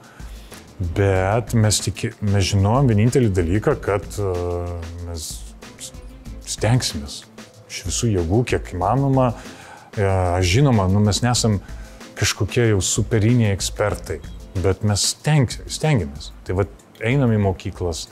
bet mes, tiki, mes žinom vienintelį dalyką, kad uh, mes stengsimės iš visų jėgų, kiek įmanoma. Uh, žinoma, nu, mes nesam kažkokie jau superiniai ekspertai, bet mes steng, stengiamės. Tai va, einam į mokyklas,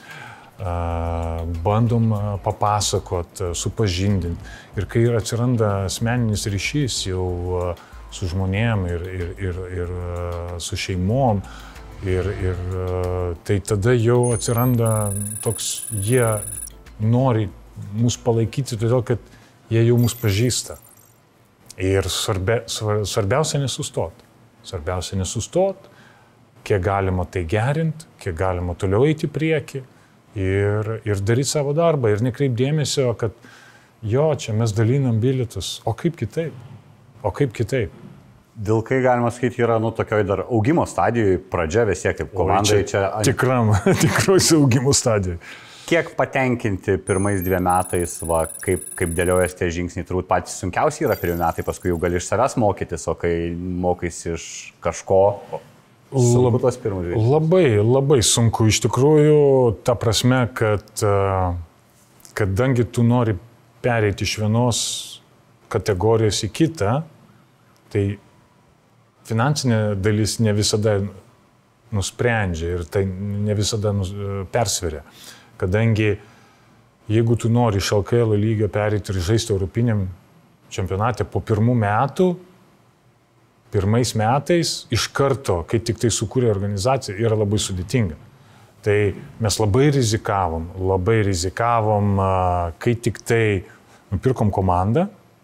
bandom papasakot, supažindinti. Ir kai atsiranda asmeninis ryšys jau su žmonėm ir, ir, ir, ir su šeimom, ir, ir, tai tada jau atsiranda toks, jie nori mus palaikyti, todėl kad jie jau mus pažįsta. Ir svarbia, svarbiausia nesustot. Svarbiausia nesustot, kiek galima tai gerinti, kiek galima toliau eiti į priekį. Ir, ir daryti savo darbą ir nekreip dėmesio, kad jo, čia mes dalinam bilietus, o kaip kitaip, o kaip kitaip. Vilkai, galima sakyti, yra, nu, tokioj dar augimo stadijoje, pradžia vis tiek kaip komandai čia... čia... Tikram, tikruosi augimo stadijoje. Kiek patenkinti pirmais dviem metais, va, kaip, kaip dėliojas tie žingsniai, turbūt patys sunkiausiai yra pirmi metai, paskui jau gali iš savęs mokytis, o kai mokaisi iš kažko... Sunku tos pirmus žingsnius. Labai, labai sunku iš tikrųjų, ta prasme, kad kadangi tu nori pereiti iš vienos kategorijos į kitą, tai finansinė dalis ne visada nusprendžia ir tai ne visada persveria. Kadangi jeigu tu nori iš L K L lygio pereiti ir žaisti Europiniam čempionate po pirmų metų, pirmais metais iš karto, kai tik tai sukūrė organizacija, yra labai sudėtinga. Tai mes labai rizikavom, labai rizikavom, kai tik tai nupirkom komandą,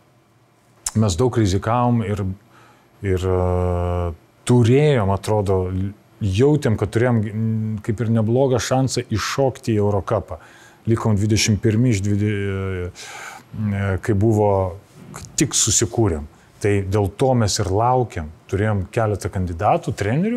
mes daug rizikavom ir, ir turėjom, atrodo, jautėm, kad turėjom kaip ir neblogą šansą iššokti į Eurocupą. Likom dvidešimt pirmi iš dvidešimt, kai buvo, tik susikūrėm. Tai dėl to mes ir laukiam, turėjom keletą kandidatų, trenerių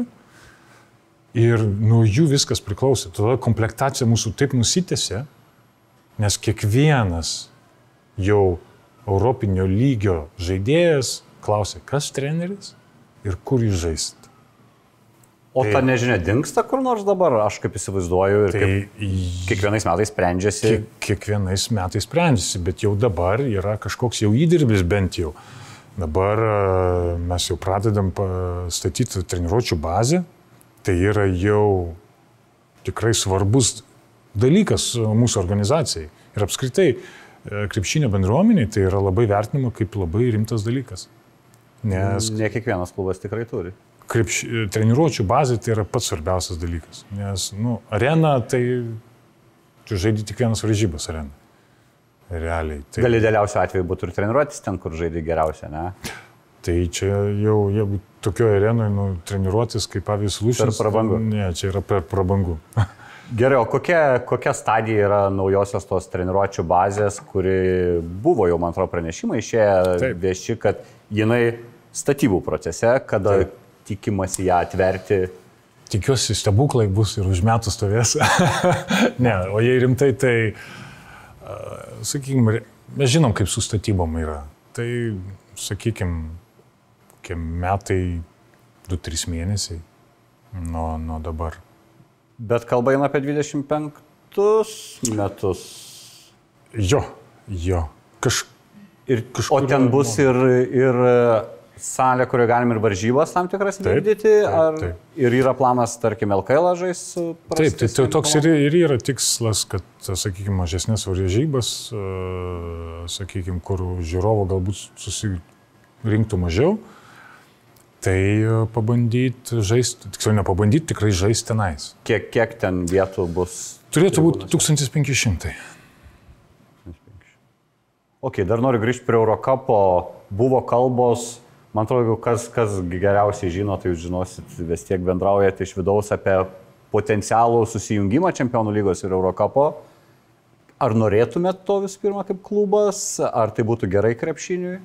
ir nuo jų viskas priklausė. Tada komplektacija mūsų taip nusitęsė, nes kiekvienas jau europinio lygio žaidėjas klausė, kas treneris ir kur jūs žaisit. O tai, ta nežinia dingsta kur nors dabar, aš kaip įsivaizduoju, ir tai, kaip kiekvienais metais sprendžiasi. Kiek, kiekvienais metais sprendžiasi, bet jau dabar yra kažkoks jau įdirbis bent jau. Dabar mes jau pradedam statyti treniruočių bazę, tai yra jau tikrai svarbus dalykas mūsų organizacijai. Ir apskritai krepšinio bendruomeniai tai yra labai vertinama kaip labai rimtas dalykas. Nes ne kiekvienas klubas tikrai turi. Krepš... Treniruočių bazė tai yra pats svarbiausias dalykas. Nes nu, arena tai tu žaidi tik vienas varžybas arena. Realiai. Tai... Gal idealiausiu atveju būtų ir treniruotis ten, kur žaidži geriausia, ne? Tai čia jau, jeigu tokioje arenoje nu, treniruotis kaip pavyzdys lūšis... Per prabangu. Ne, čia yra per prabangu. Gerai, o kokia, kokia stadija yra naujosios tos treniruočių bazės, kuri buvo jau, man atrodo, pranešimai išėję vieši, kad jinai statybų procese, kada Taip. tikimasi ją atverti tikiuosi, stebuklai bus ir už metų stovės. Ne, o jei rimtai, tai, uh, sakykime, mes žinom, kaip su statybom yra. Tai, sakykime, kiek metai, du trys mėnesiai nuo, nuo dabar. Bet kalba eina apie dvidešimt penktus metus. Jo, jo. Kaž, ir, o ten bus ir, ir salė, kurioje galim ir varžybas tam tikras vykdyti, ar taip, taip. Ir yra planas, tarkim, L K L žais? Taip, tai, tai toks ir, ir yra tikslas, kad, sakykime, mažesnės varžybas, sakykime, kur žiūrovo galbūt susirinktų mažiau, tai pabandyti žaisti, tiksliau nepabandyti, tikrai žaisti tenais. Kiek, kiek ten vietų bus? Turėtų būti tūkstantis penki šimtai. Ok, dar noriu grįžti prie Eurocupo. Buvo kalbos, man atrodo, kas, kas geriausiai žino, tai jūs žinosit, vis tiek bendraujate iš vidaus apie potencialų susijungimą Čempionų lygos ir Eurocupo. Ar norėtumėt to visų pirma kaip klubas, ar tai būtų gerai krepšiniui?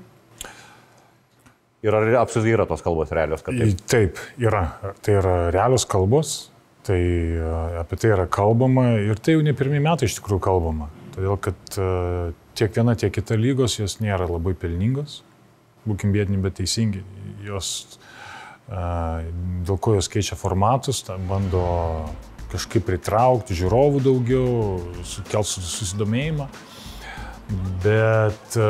Ir ar apskritai yra tos kalbos realios? Kad taip? Taip, yra. Tai yra realios kalbos, tai apie tai yra kalbama ir tai jau ne pirmie metai iš tikrųjų kalbama. Todėl, kad tiek viena, tiek kita lygos, jos nėra labai pelningos, būkim biedni, bet teisingi. Jos, dėl ko jos keičia formatus, bando kažkaip pritraukti žiūrovų daugiau, sukelt susidomėjimą, bet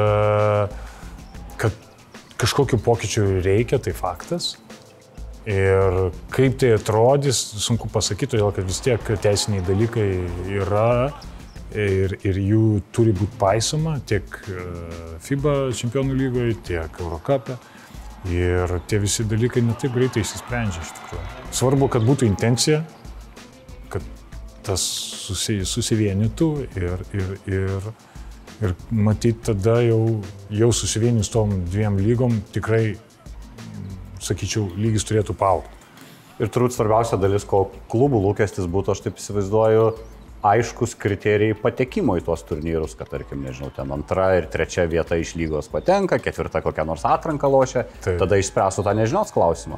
kad kažkokiu pokyčiu reikia, tai faktas. Ir kaip tai atrodys, sunku pasakyti, todėl kad vis tiek teisiniai dalykai yra ir, ir jų turi būti paisoma tiek FIBA Čempionų lygoje, tiek Eurocupe. Ir tie visi dalykai ne taip greitai išsisprendžia iš tikrųjų. Svarbu, kad būtų intencija, kad tas susi, susivienytų ir, ir, ir, ir matyt tada jau, jau susivienys tom dviem lygom tikrai, sakyčiau, lygis turėtų paaugti. Ir turbūt svarbiausia dalis, ko klubų lūkestis būtų, aš taip įsivaizduoju, aiškus kriterijai patekimo į tuos turnyrus, kad, tarkim, nežinau, ten antra ir trečia vieta iš lygos patenka, ketvirta kokią nors atranką lošia, taip. Tada išspręstų tą nežinios klausimą.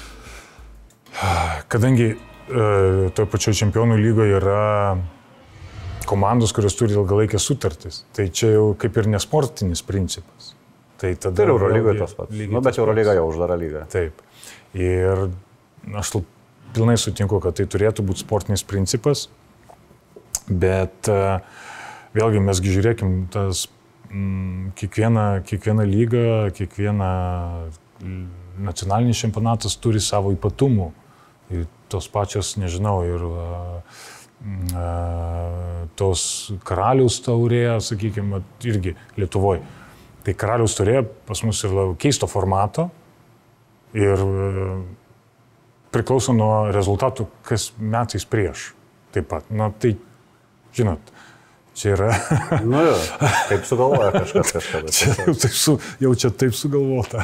Kadangi e, toje pačioje Čempionų lygoje yra komandos, kurios turi ilgalaikės sutartis, tai čia jau kaip ir nesportinis principas. Tai tada... Tai ir Eurolygoje tas pats. Nu, bet Eurolyga jau uždara lyga. Taip. Ir aš pilnai sutinku, kad tai turėtų būti sportinis principas. Bet vėlgi mesgi žiūrėkim, tas m, kiekviena, kiekviena lyga, kiekviena nacionalinis čempionatas turi savo ypatumų. Ir tos pačios, nežinau, ir a, tos karaliaus taurė, sakykime, irgi Lietuvoje. Tai karaliaus taurė pas mus yra keisto formato ir priklauso nuo rezultatų, kas metais prieš. Taip pat. Na, tai žinot, čia yra... Nu jau, taip sugalvoja kažkas kažkada. Čia, taip su, jau čia taip sugalvota.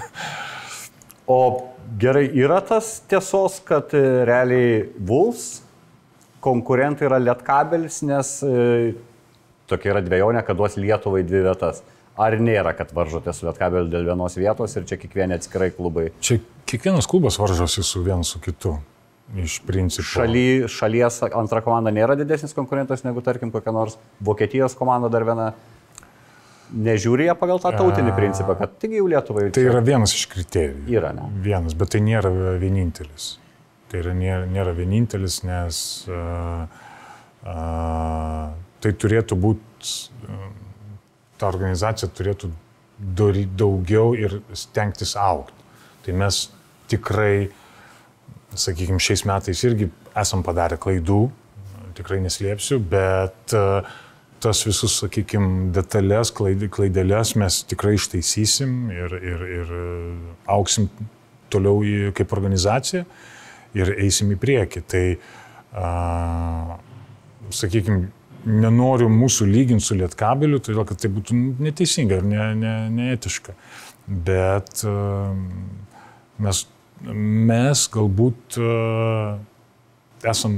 O gerai, yra tas tiesos, kad realiai Wolves konkurentai yra Lietkabelis, nes e, tokia yra dvejonė, kad duos Lietuvai dvi vietas. Ar nėra, kad varžote su Lietkabeliu dėl vienos vietos ir čia kiekvieni atskirai klubai? Čia kiekvienas klubas varžosi su vienu su kitu. Iš principo. Šaly, šalies antra komanda nėra didesnis konkurentas negu, tarkim, kokia nors Vokietijos komanda dar viena. Nežiūrė pagal tą tautinį a, principą, kad tik jau Lietuvai. Tai čia... yra vienas iš kriterijų. Yra, ne? Vienas, bet tai nėra vienintelis. Tai yra, nėra, nėra vienintelis, nes uh, uh, tai turėtų būti, uh, ta organizacija turėtų daugiau ir stengtis augti. Tai mes tikrai, sakykime, šiais metais irgi esam padarę klaidų, tikrai neslėpsiu, bet uh, tas visus, sakykime, detalės, klaidelės mes tikrai ištaisysim ir, ir, ir augsim toliau į, kaip organizacija ir eisim į priekį. Tai, uh, sakykime, nenoriu mūsų lyginti su Lietkabeliu, todėl kad tai būtų neteisinga ir ne, ne, neetiška. Bet uh, mes Mes galbūt uh, esam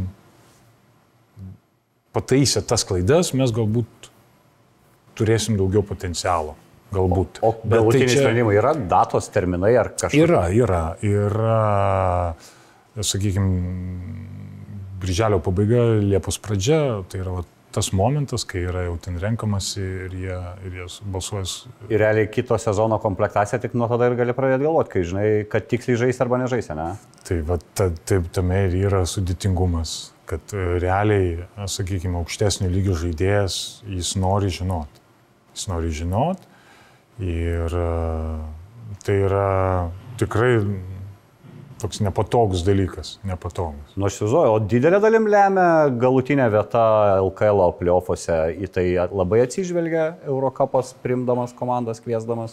pataisę tas klaidas, mes galbūt turėsim daugiau potencialo. Galbūt. O galutiniai čia... sprendimai yra datos, terminai ar kažkas? Yra, yra. Yra sakykime, birželio pabaiga, Liepos pradžia, tai yra va, tas momentas, kai yra jau ten renkamasi ir jie, ir jie balsuojas. Ir realiai kito sezono komplektacija tik nuo tada ir gali pradėti galvoti, kai žinai, kad tiksliai žais arba nežais, ne? Tai va, ta, taip, tame ir yra sudėtingumas, kad realiai, sakykime, aukštesnio lygio žaidėjas, jis nori žinot. Jis nori žinot ir tai yra tikrai toks nepatogus dalykas, nepatogus. Nu, aš įsivaizduoju, o didelė dalim lemia galutinė vieta L K L playoffuose, į tai labai atsižvelgia Eurocapas priimdamas komandas, kviesdamas?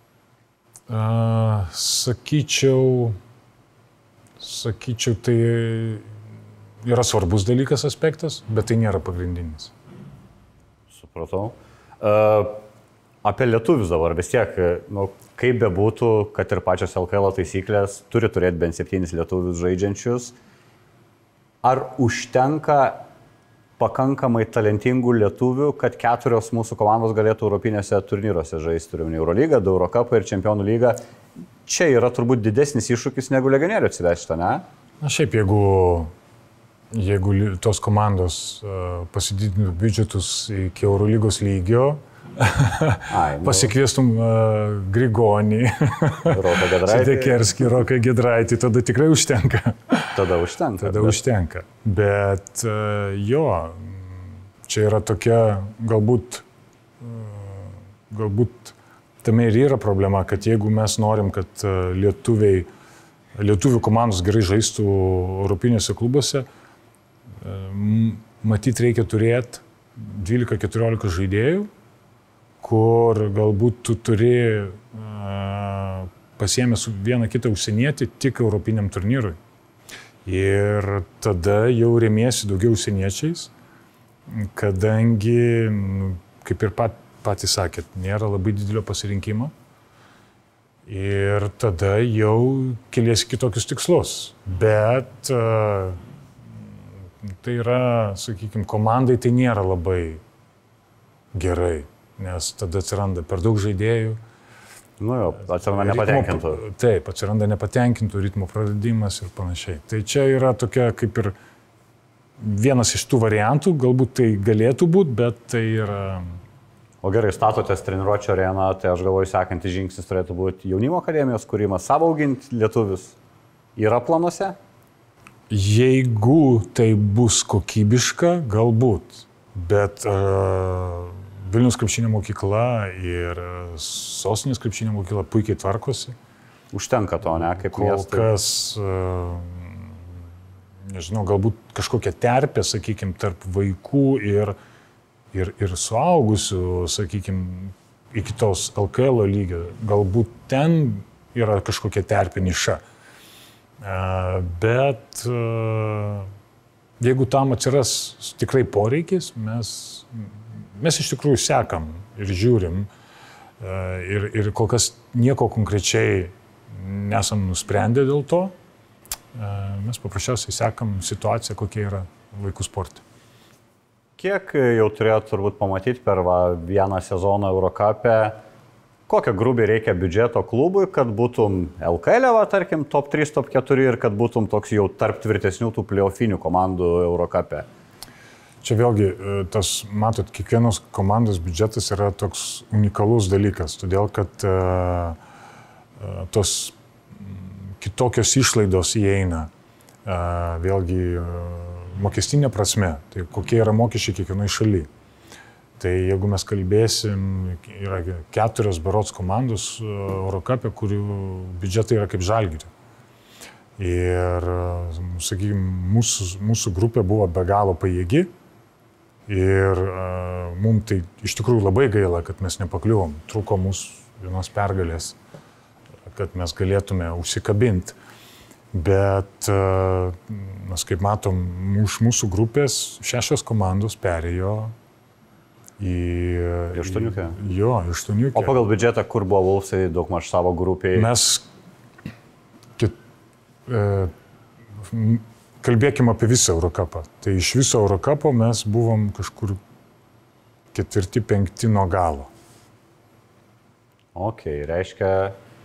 Uh, sakyčiau, sakyčiau, tai yra svarbus dalykas aspektas, bet tai nėra pagrindinis. Supratau. Uh, apie lietuvius dabar vis tiek, nu, kaip bebūtų, kad ir pačios L K L taisyklės turi turėti bent septynis lietuvius žaidžiančius. Ar užtenka pakankamai talentingų lietuvių, kad keturios mūsų komandos galėtų europinėse turnyruose žaisti, turime Eurolygą, du Eurocapą ir Čempionų lygą? Čia yra turbūt didesnis iššūkis negu legionierių atsivežti, ne? Na šiaip, jeigu, jeigu tos komandos uh, pasididintų biudžetus iki Eurolygos lygio, Ai, nu. pasikviestum uh, Grigonį, Dekerskį, Roką Gedraitį, tada tikrai užtenka. Tada užtenka. Tada bet... užtenka. Bet uh, jo, čia yra tokia, galbūt, uh, galbūt tame ir yra problema, kad jeigu mes norim, kad uh, lietuviai, lietuvių komandos gerai žaistų europinėse klubuose, uh, matyt reikia turėti dvylika keturiolika žaidėjų, kur galbūt tu turi uh, pasiėmęs vieną kitą užsienietį tik europiniam turnyrui. Ir tada jau remiesi daugiau užsieniečiais, kadangi, nu, kaip ir pat, patys sakėt, nėra labai didelio pasirinkimo. Ir tada jau keliesi kitokius tikslus. Bet uh, tai yra, sakykime, komandai tai nėra labai gerai. Nes tada atsiranda per daug žaidėjų. Nu jo, atsiranda nepatenkintų. Ritmo, taip, atsiranda nepatenkintų, ritmo praradimas ir panašiai. Tai čia yra tokia kaip ir vienas iš tų variantų, galbūt tai galėtų būti, bet tai yra... O gerai, statotės treniruočio areną, tai aš galvoju, sekantis žingsnis turėtų būti jaunimo akademijos kūrimas, savo auginti lietuvius. Yra planuose? Jeigu tai bus kokybiška, galbūt, bet... Uh, Vilniaus krepšinio mokykla ir Sostinės krepšinio mokykla puikiai tvarkosi. Užtenka to, ne? Kaip kol miestai. Kas, nežinau, galbūt kažkokia terpė, sakykime, tarp vaikų ir, ir, ir suaugusių, sakykime, iki tos L K L lygio. Galbūt ten yra kažkokia terpė niša. Bet jeigu tam atsiras tikrai poreikis, mes... Mes iš tikrųjų sekam ir žiūrim ir, ir kol kas nieko konkrečiai nesam nusprendę dėl to. Mes paprasčiausiai sekam situaciją, kokia yra vaikų sporte. Kiek jau turėjot turbūt pamatyti per va, vieną sezoną Eurocape, kokio grubiai reikia biudžeto klubui, kad būtum L K L, va, tarkim, top trys, top keturi ir kad būtum toks jau tarp tvirtesnių tų playoffinių komandų Eurocape? Čia vėlgi, tas, matot, kiekvienos komandos biudžetas yra toks unikalus dalykas, todėl kad uh, tos kitokios išlaidos įeina, uh, vėlgi uh, mokestinė prasme, tai kokie yra mokesčiai kiekvienoje šalyje. Tai jeigu mes kalbėsim, yra keturios berods komandos uh, Eurocape, kurių biudžetai yra kaip Žalgirio. Ir, uh, sakykime, mūsų, mūsų grupė buvo be galo pajėgi. Ir uh, mums tai iš tikrųjų labai gaila, kad mes nepakliuvom. Trūko mūsų vienos pergalės, kad mes galėtume užsikabinti. Bet, uh, mes kaip matom, iš mūsų grupės šešios komandos perėjo į... Į aštuoniukę? Jo, į aštuoniukę. O pagal biudžetą, kur buvo Wolfsai daugmaž savo grupiai? Mes... Kit, uh, Kalbėkime apie visą Eurocapą. Tai iš viso Eurocapo mes buvom kažkur ketvirti, penkti nuo galo. Ok, reiškia,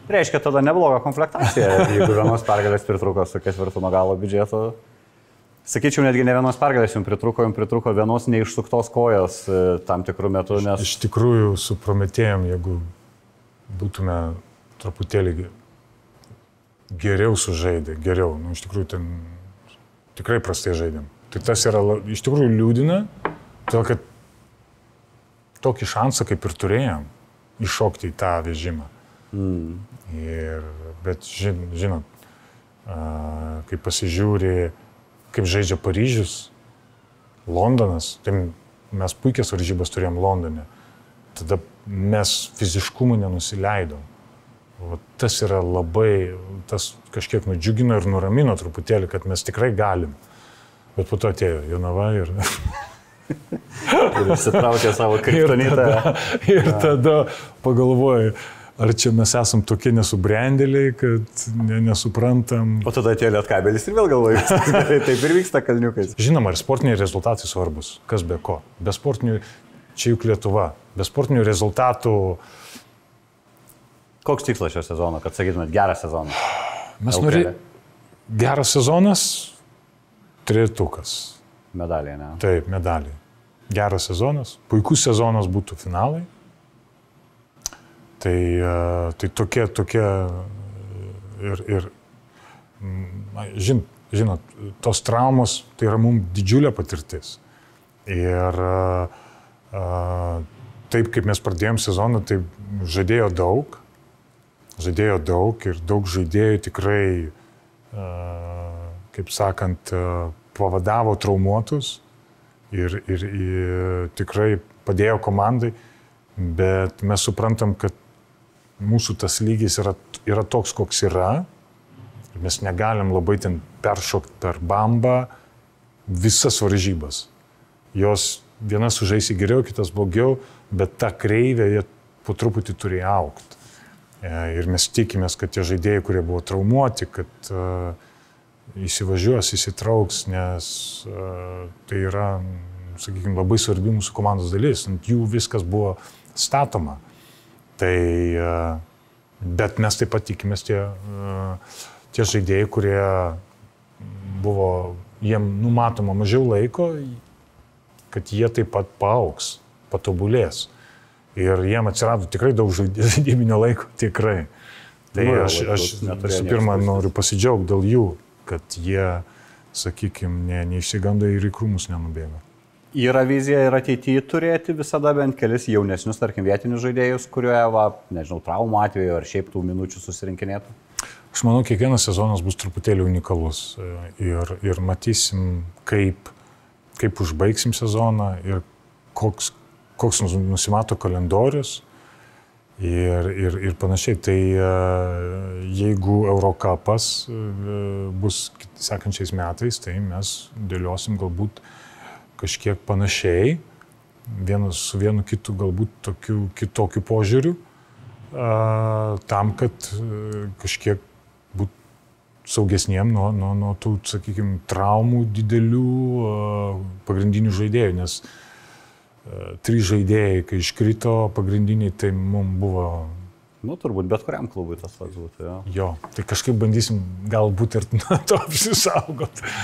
Reiškia, tada nebloga komplektacija, jeigu vienos pergalės pritruko su ketvirtu nuo galo biudžetu. Sakyčiau, netgi ne vienos pergalės jums pritruko, jums pritruko vienos neišsuktos kojos tam tikrų metų, nes... Iš tikrųjų, su Prometėjom, jeigu būtume truputėlį geriau sužaidę, geriau, nu, iš tikrųjų, ten tikrai prastai žaidėm. Tai tas yra, iš tikrųjų, liūdina, todėl kad tokį šansą kaip ir turėjom iššokti į tą vežimą. Mm. Ir, bet, žin, žinot, kai pasižiūri, kaip žaidžia Paryžius, Londonas, tai mes puikias varžybas turėjom Londone, tada mes fiziškumų nenusileidom. O tas yra labai, tas kažkiek nudžiugino ir nuramino truputėlį, kad mes tikrai galim. Bet po to atėjo Jonava ir... ir išsitraukė savo kriptonitą. Ir tada, ir tada pagalvoju, ar čia mes esam tokie nesubrendėliai, kad ne, nesuprantam. O tada atėjo Lietkabelis ir vėl galvoju, taip ir vyksta kalniukais. Žinoma, ir sportiniai rezultatai svarbus. Kas be ko? Be sportinių, čia juk Lietuva. Be sportinių rezultatų... Koks tikslas šio sezono, kad sakytumėt gerą sezoną? Mes norėjome... Geras sezonas, trejetukas. Medaliai, ne? Taip, medaliai. Geras sezonas, puikus sezonas būtų finalai. Tai, tai tokie, tokie ir, ir žin, žinot, tos traumos, tai yra mums didžiulė patirtis. Ir taip, kaip mes pradėjom sezoną, tai žaidėjo daug, žaidėjo daug ir daug žaidėjų tikrai, kaip sakant, pavadavo traumuotus ir, ir, ir tikrai padėjo komandai, bet mes suprantam, kad mūsų tas lygis yra, yra toks, koks yra. Mes negalim labai ten peršokti per bambą visas varžybas. Jos viena sužaisi geriau, kitas blogiau, bet ta kreivė jie po truputį turi augti. Ir mes tikimės, kad tie žaidėjai, kurie buvo traumuoti, kad uh, įsivažiuos, įsitrauks, nes uh, tai yra, sakykime, labai svarbi mūsų komandos dalis. Ant jų viskas buvo statoma. Tai, bet mes taip pat tikimės tie, tie žaidėjai, kurie buvo, jiem numatoma mažiau laiko, kad jie taip pat paaugs, patobulės. Ir jiem atsirado tikrai daug žaidybinio laiko, tikrai. Tai nu, aš, aš visų pirma noriu pasidžiaugti dėl jų, kad jie, sakykime, ne, neišsigando ir į krūmus nenubėgo. Yra vizija ir ateityje turėti visada bent kelis jaunesnius, tarkim, vietinius žaidėjus, kurioje, va, nežinau, traumų atveju ar šiaip tų minučių susirinkinėtų? Aš manau, kiekvienas sezonas bus truputėlį unikalus ir, ir matysim, kaip, kaip užbaigsim sezoną ir koks, koks nusimato kalendorius ir, ir, ir panašiai. Tai jeigu Eurocapas bus sekančiais metais, tai mes dėliosim galbūt kažkiek panašiai, vienas su vienu kitu galbūt tokiu, kitokiu požiūriu, a, tam, kad a, kažkiek būtų saugesniem nuo, nuo, nuo tų, sakykime, traumų didelių a, pagrindinių žaidėjų, nes a, trys žaidėjai, kai iškrito pagrindiniai, tai mums buvo... Nu, turbūt bet kuriam klubui tas pats būtų, jo. Jo, tai kažkaip bandysim galbūt ir nuo to apsisaugoti.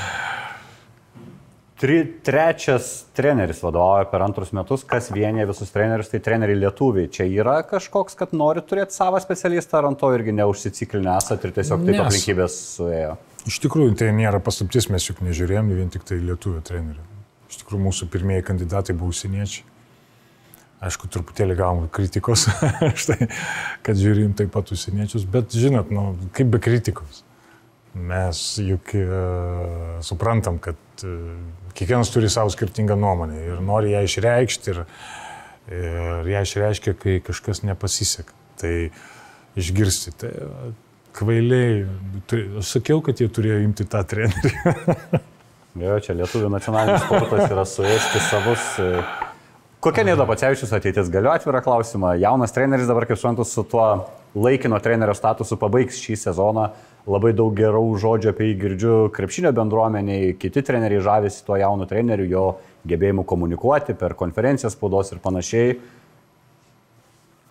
Trečias treneris vadovauja per antrus metus, kas vienyje visus trenerius, tai treneriai lietuviai. Čia yra kažkoks, kad nori turėti savo specialistą, ar ant to irgi neužsiciklinę esat ir tiesiog taip aplinkybės suėjo? Iš tikrųjų, tai nėra paslaptis, mes juk nežiūrėjom vien tik tai lietuvio trenerių. Iš tikrųjų, mūsų pirmieji kandidatai buvo užsieniečiai. Aišku, truputėlį gavom kritikos, štai, kad žiūrim taip pat užsieniečius, bet žinot, nu, kaip be kritikos. Mes juk uh, suprantam, kad uh, kiekvienas turi savo skirtingą nuomonę ir nori ją išreikšti ir, ir ją išreiškia, kai kažkas nepasiseka. Tai išgirsti, tai kvailiai, aš sakiau, kad jie turėjo imti tą trenerį. Jo, čia lietuvių nacionalinis sportas yra suėsti savus. Kokia Nido Pacevičius ateitis? Galiu atvirą klausimą. Jaunas treneris dabar, kaip suprantu, su tuo laikino trenerio statusu pabaigs šį sezoną. Labai daug gerų žodžių apie jį girdžiu krepšinio bendruomeniai, kiti treneriai žavisi tuo jaunu treneriu, jo gebėjimu komunikuoti per konferencijas spaudos ir panašiai.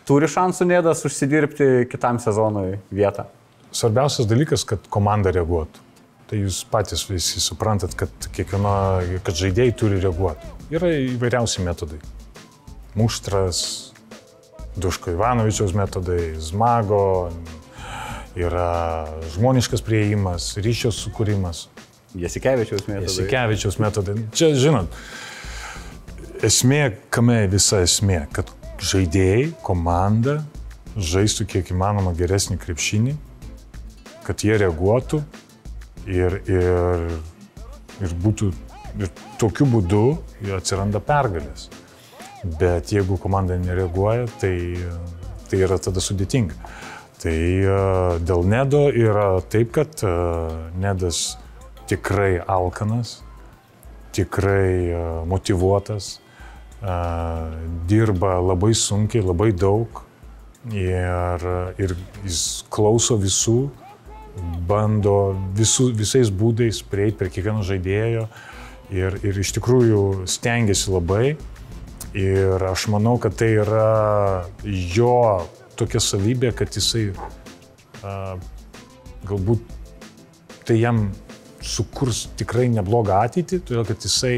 Turi šansų Nėdas užsidirbti kitam sezonui vietą? Svarbiausias dalykas, kad komanda reaguotų. Tai jūs patys visi suprantat, kad, kiekvieno, kad žaidėjai turi reaguoti. Yra įvairiausi metodai. Muštras, Duško Ivanovičiaus metodai, Zmago, yra žmoniškas priėjimas, ryšio sukūrimas. Jasikevičiaus metodai. Jasikevičiaus metodai. Čia, žinot, esmė, kame visa esmė, kad žaidėjai, komanda žaistų kiek įmanoma geresnį krepšinį, kad jie reaguotų ir, ir, ir būtų, ir tokiu būdu atsiranda pergalės. Bet jeigu komanda nereaguoja, tai, tai yra tada sudėtinga. Tai dėl Nedo yra taip, kad Nedas tikrai alkanas, tikrai motyvuotas, dirba labai sunkiai, labai daug ir, ir jis klauso visų, bando visų, visais būdais prieiti prie kiekvieno žaidėjo ir, ir iš tikrųjų stengiasi labai ir aš manau, kad tai yra jo tokia savybė, kad jisai a, galbūt tai jam sukurs tikrai neblogą ateitį, todėl kad jisai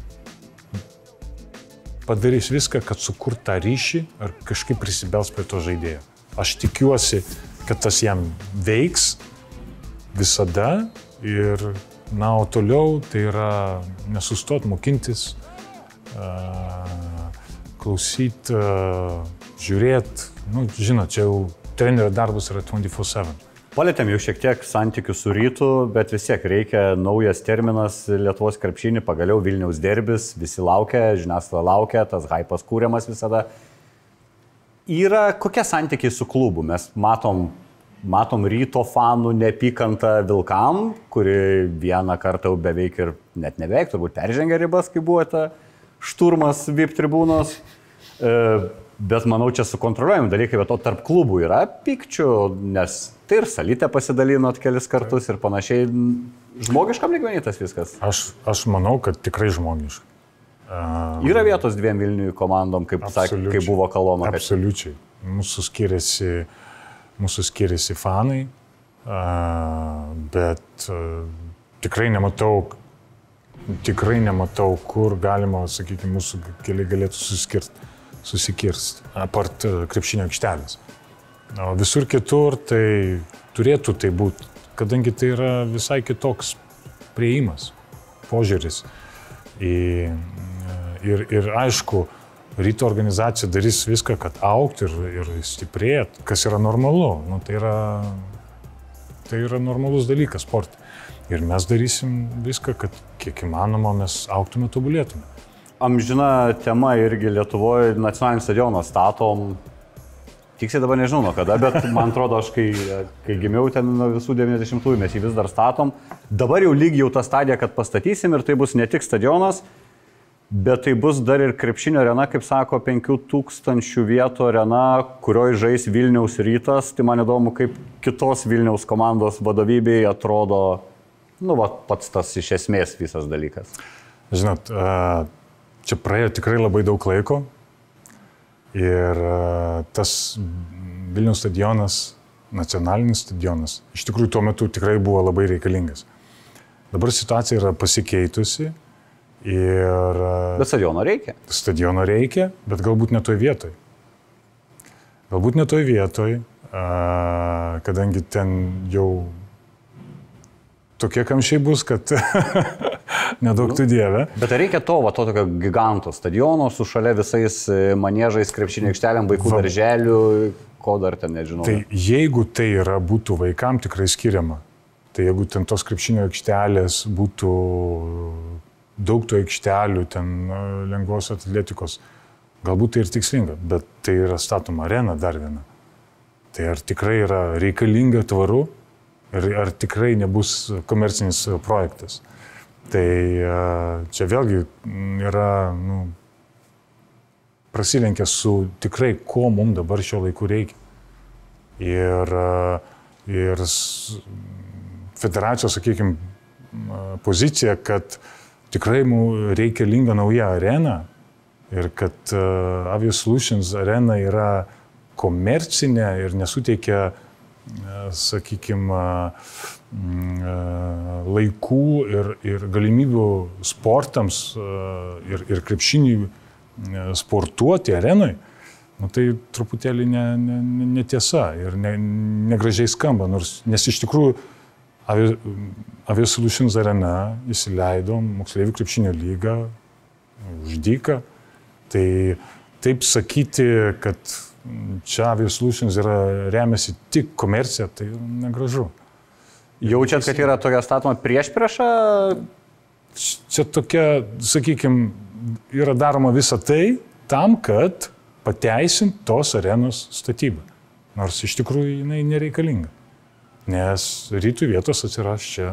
padarys viską, kad sukurt tą ryšį ar kažkaip prisibels prie to žaidėjo. Aš tikiuosi, kad tas jam veiks visada ir, na, o toliau tai yra nesustot, mokintis, klausyt, žiūrėt. Nu, žinot, čia jau trenerio darbas yra dviračio sedem. Palėtėm jau šiek tiek santykių su Rytu, bet vis tiek reikia naujas terminas Lietuvos krepšinį, pagaliau Vilniaus derbis, visi laukia, žiniasklaida laukia, tas hypas kūriamas visada. Yra kokie santykiai su klubu? Mes matom, matom Ryto fanų neapykantą Vilkam, kuri vieną kartą jau beveik ir net nebeveik, turbūt peržengė ribas, kai buvo ta šturmas V I P tribūnos. E, bet manau, čia sukontroliuojami dalykai, bet to tarp klubų yra pykčių, nes tai ir Salytė pasidalino kelis kartus ir panašiai. Žmogiškam lygmenį tas viskas? Aš, aš manau, kad tikrai žmogiška. Uh, yra vietos dviem Vilniui komandom, kaip, sakė, kaip buvo kalbama. Kad... Absoliučiai. Mūsų skiriasi, mūsų skiriasi fanai, uh, bet uh, tikrai nematau, tikrai nematau, kur galima, sakykime, mūsų keliai galėtų susikirsti. susikirsti, apart krepšinio aikštelės. O visur kitur tai turėtų tai būti, kadangi tai yra visai kitoks priėjimas, požiūris. Ir, ir, ir aišku, Ryto organizacija darys viską, kad augti ir, ir stiprėti, kas yra normalu. Nu, tai, yra, tai yra normalus dalykas sporte. Ir mes darysim viską, kad kiek įmanoma mes augtume, tobulėtume. Amžina tema irgi Lietuvoje nacionalinį stadioną statom. Tiksliai dabar nežinau nuo kada, bet man atrodo, aš kai, kai gimiau ten nuo visų devyniasdešimtųjų, mes jį vis dar statom. Dabar jau lyg jau ta stadija, kad pastatysim ir tai bus ne tik stadionas, bet tai bus dar ir krepšinio arena, kaip sako, penkių tūkstančių vietų arena, kurioje žais Vilniaus Rytas. Tai man įdomu, kaip kitos Vilniaus komandos vadovybėje atrodo, nu, va, pats tas iš esmės visas dalykas. Žinot, čia praėjo tikrai labai daug laiko. Ir tas Vilniaus stadionas, nacionalinis stadionas, iš tikrųjų tuo metu tikrai buvo labai reikalingas. Dabar situacija yra pasikeitusi ir... Bet stadiono reikia. Stadiono reikia, bet galbūt ne toj vietoj. Galbūt ne toj vietoj, kadangi ten jau tokie kamščiai bus, kad nedaug tų dievė. Bet reikia to, va, to tokio giganto stadiono su šalia visais maniežais, krepšinio aikštelėm, vaikų va. Darželių, ko dar ten nežinau. Tai jeigu tai yra, būtų vaikam tikrai skiriama, tai jeigu ten tos krepšinio aikštelės būtų daug tų aikštelių, ten lengvos atletikos, galbūt tai ir tikslinga, bet tai yra statoma arena dar viena. Tai ar tikrai yra reikalinga, tvaru? Ir ar tikrai nebus komercinis projektas. Tai čia vėlgi yra, nu, prasilenkia su tikrai, ko mums dabar šio laiku reikia. Ir, ir federacijos, sakykime, pozicija, kad tikrai mums reikalinga nauja arena ir kad Aviasolutions arena yra komercinė ir nesuteikia, sakykime, laikų ir, ir galimybių sportams ir, ir krepšiniui sportuoti arenui, nu, tai truputėlį ne, ne, netiesa ir ne, negražiai skamba, nors, nes iš tikrųjų Aviasolutions arena įsileido moksleivių krepšinio lygą už dyką. Tai taip sakyti, kad čia Aviasolutions yra remiasi tik komercija, tai negražu. Jaučiat, kad yra tokia statoma priešprieša? Čia tokia, sakykime, yra daroma visa tai tam, kad pateisint tos arenos statybą. Nors iš tikrųjų jinai nereikalinga. Nes rytų vietos atsiras čia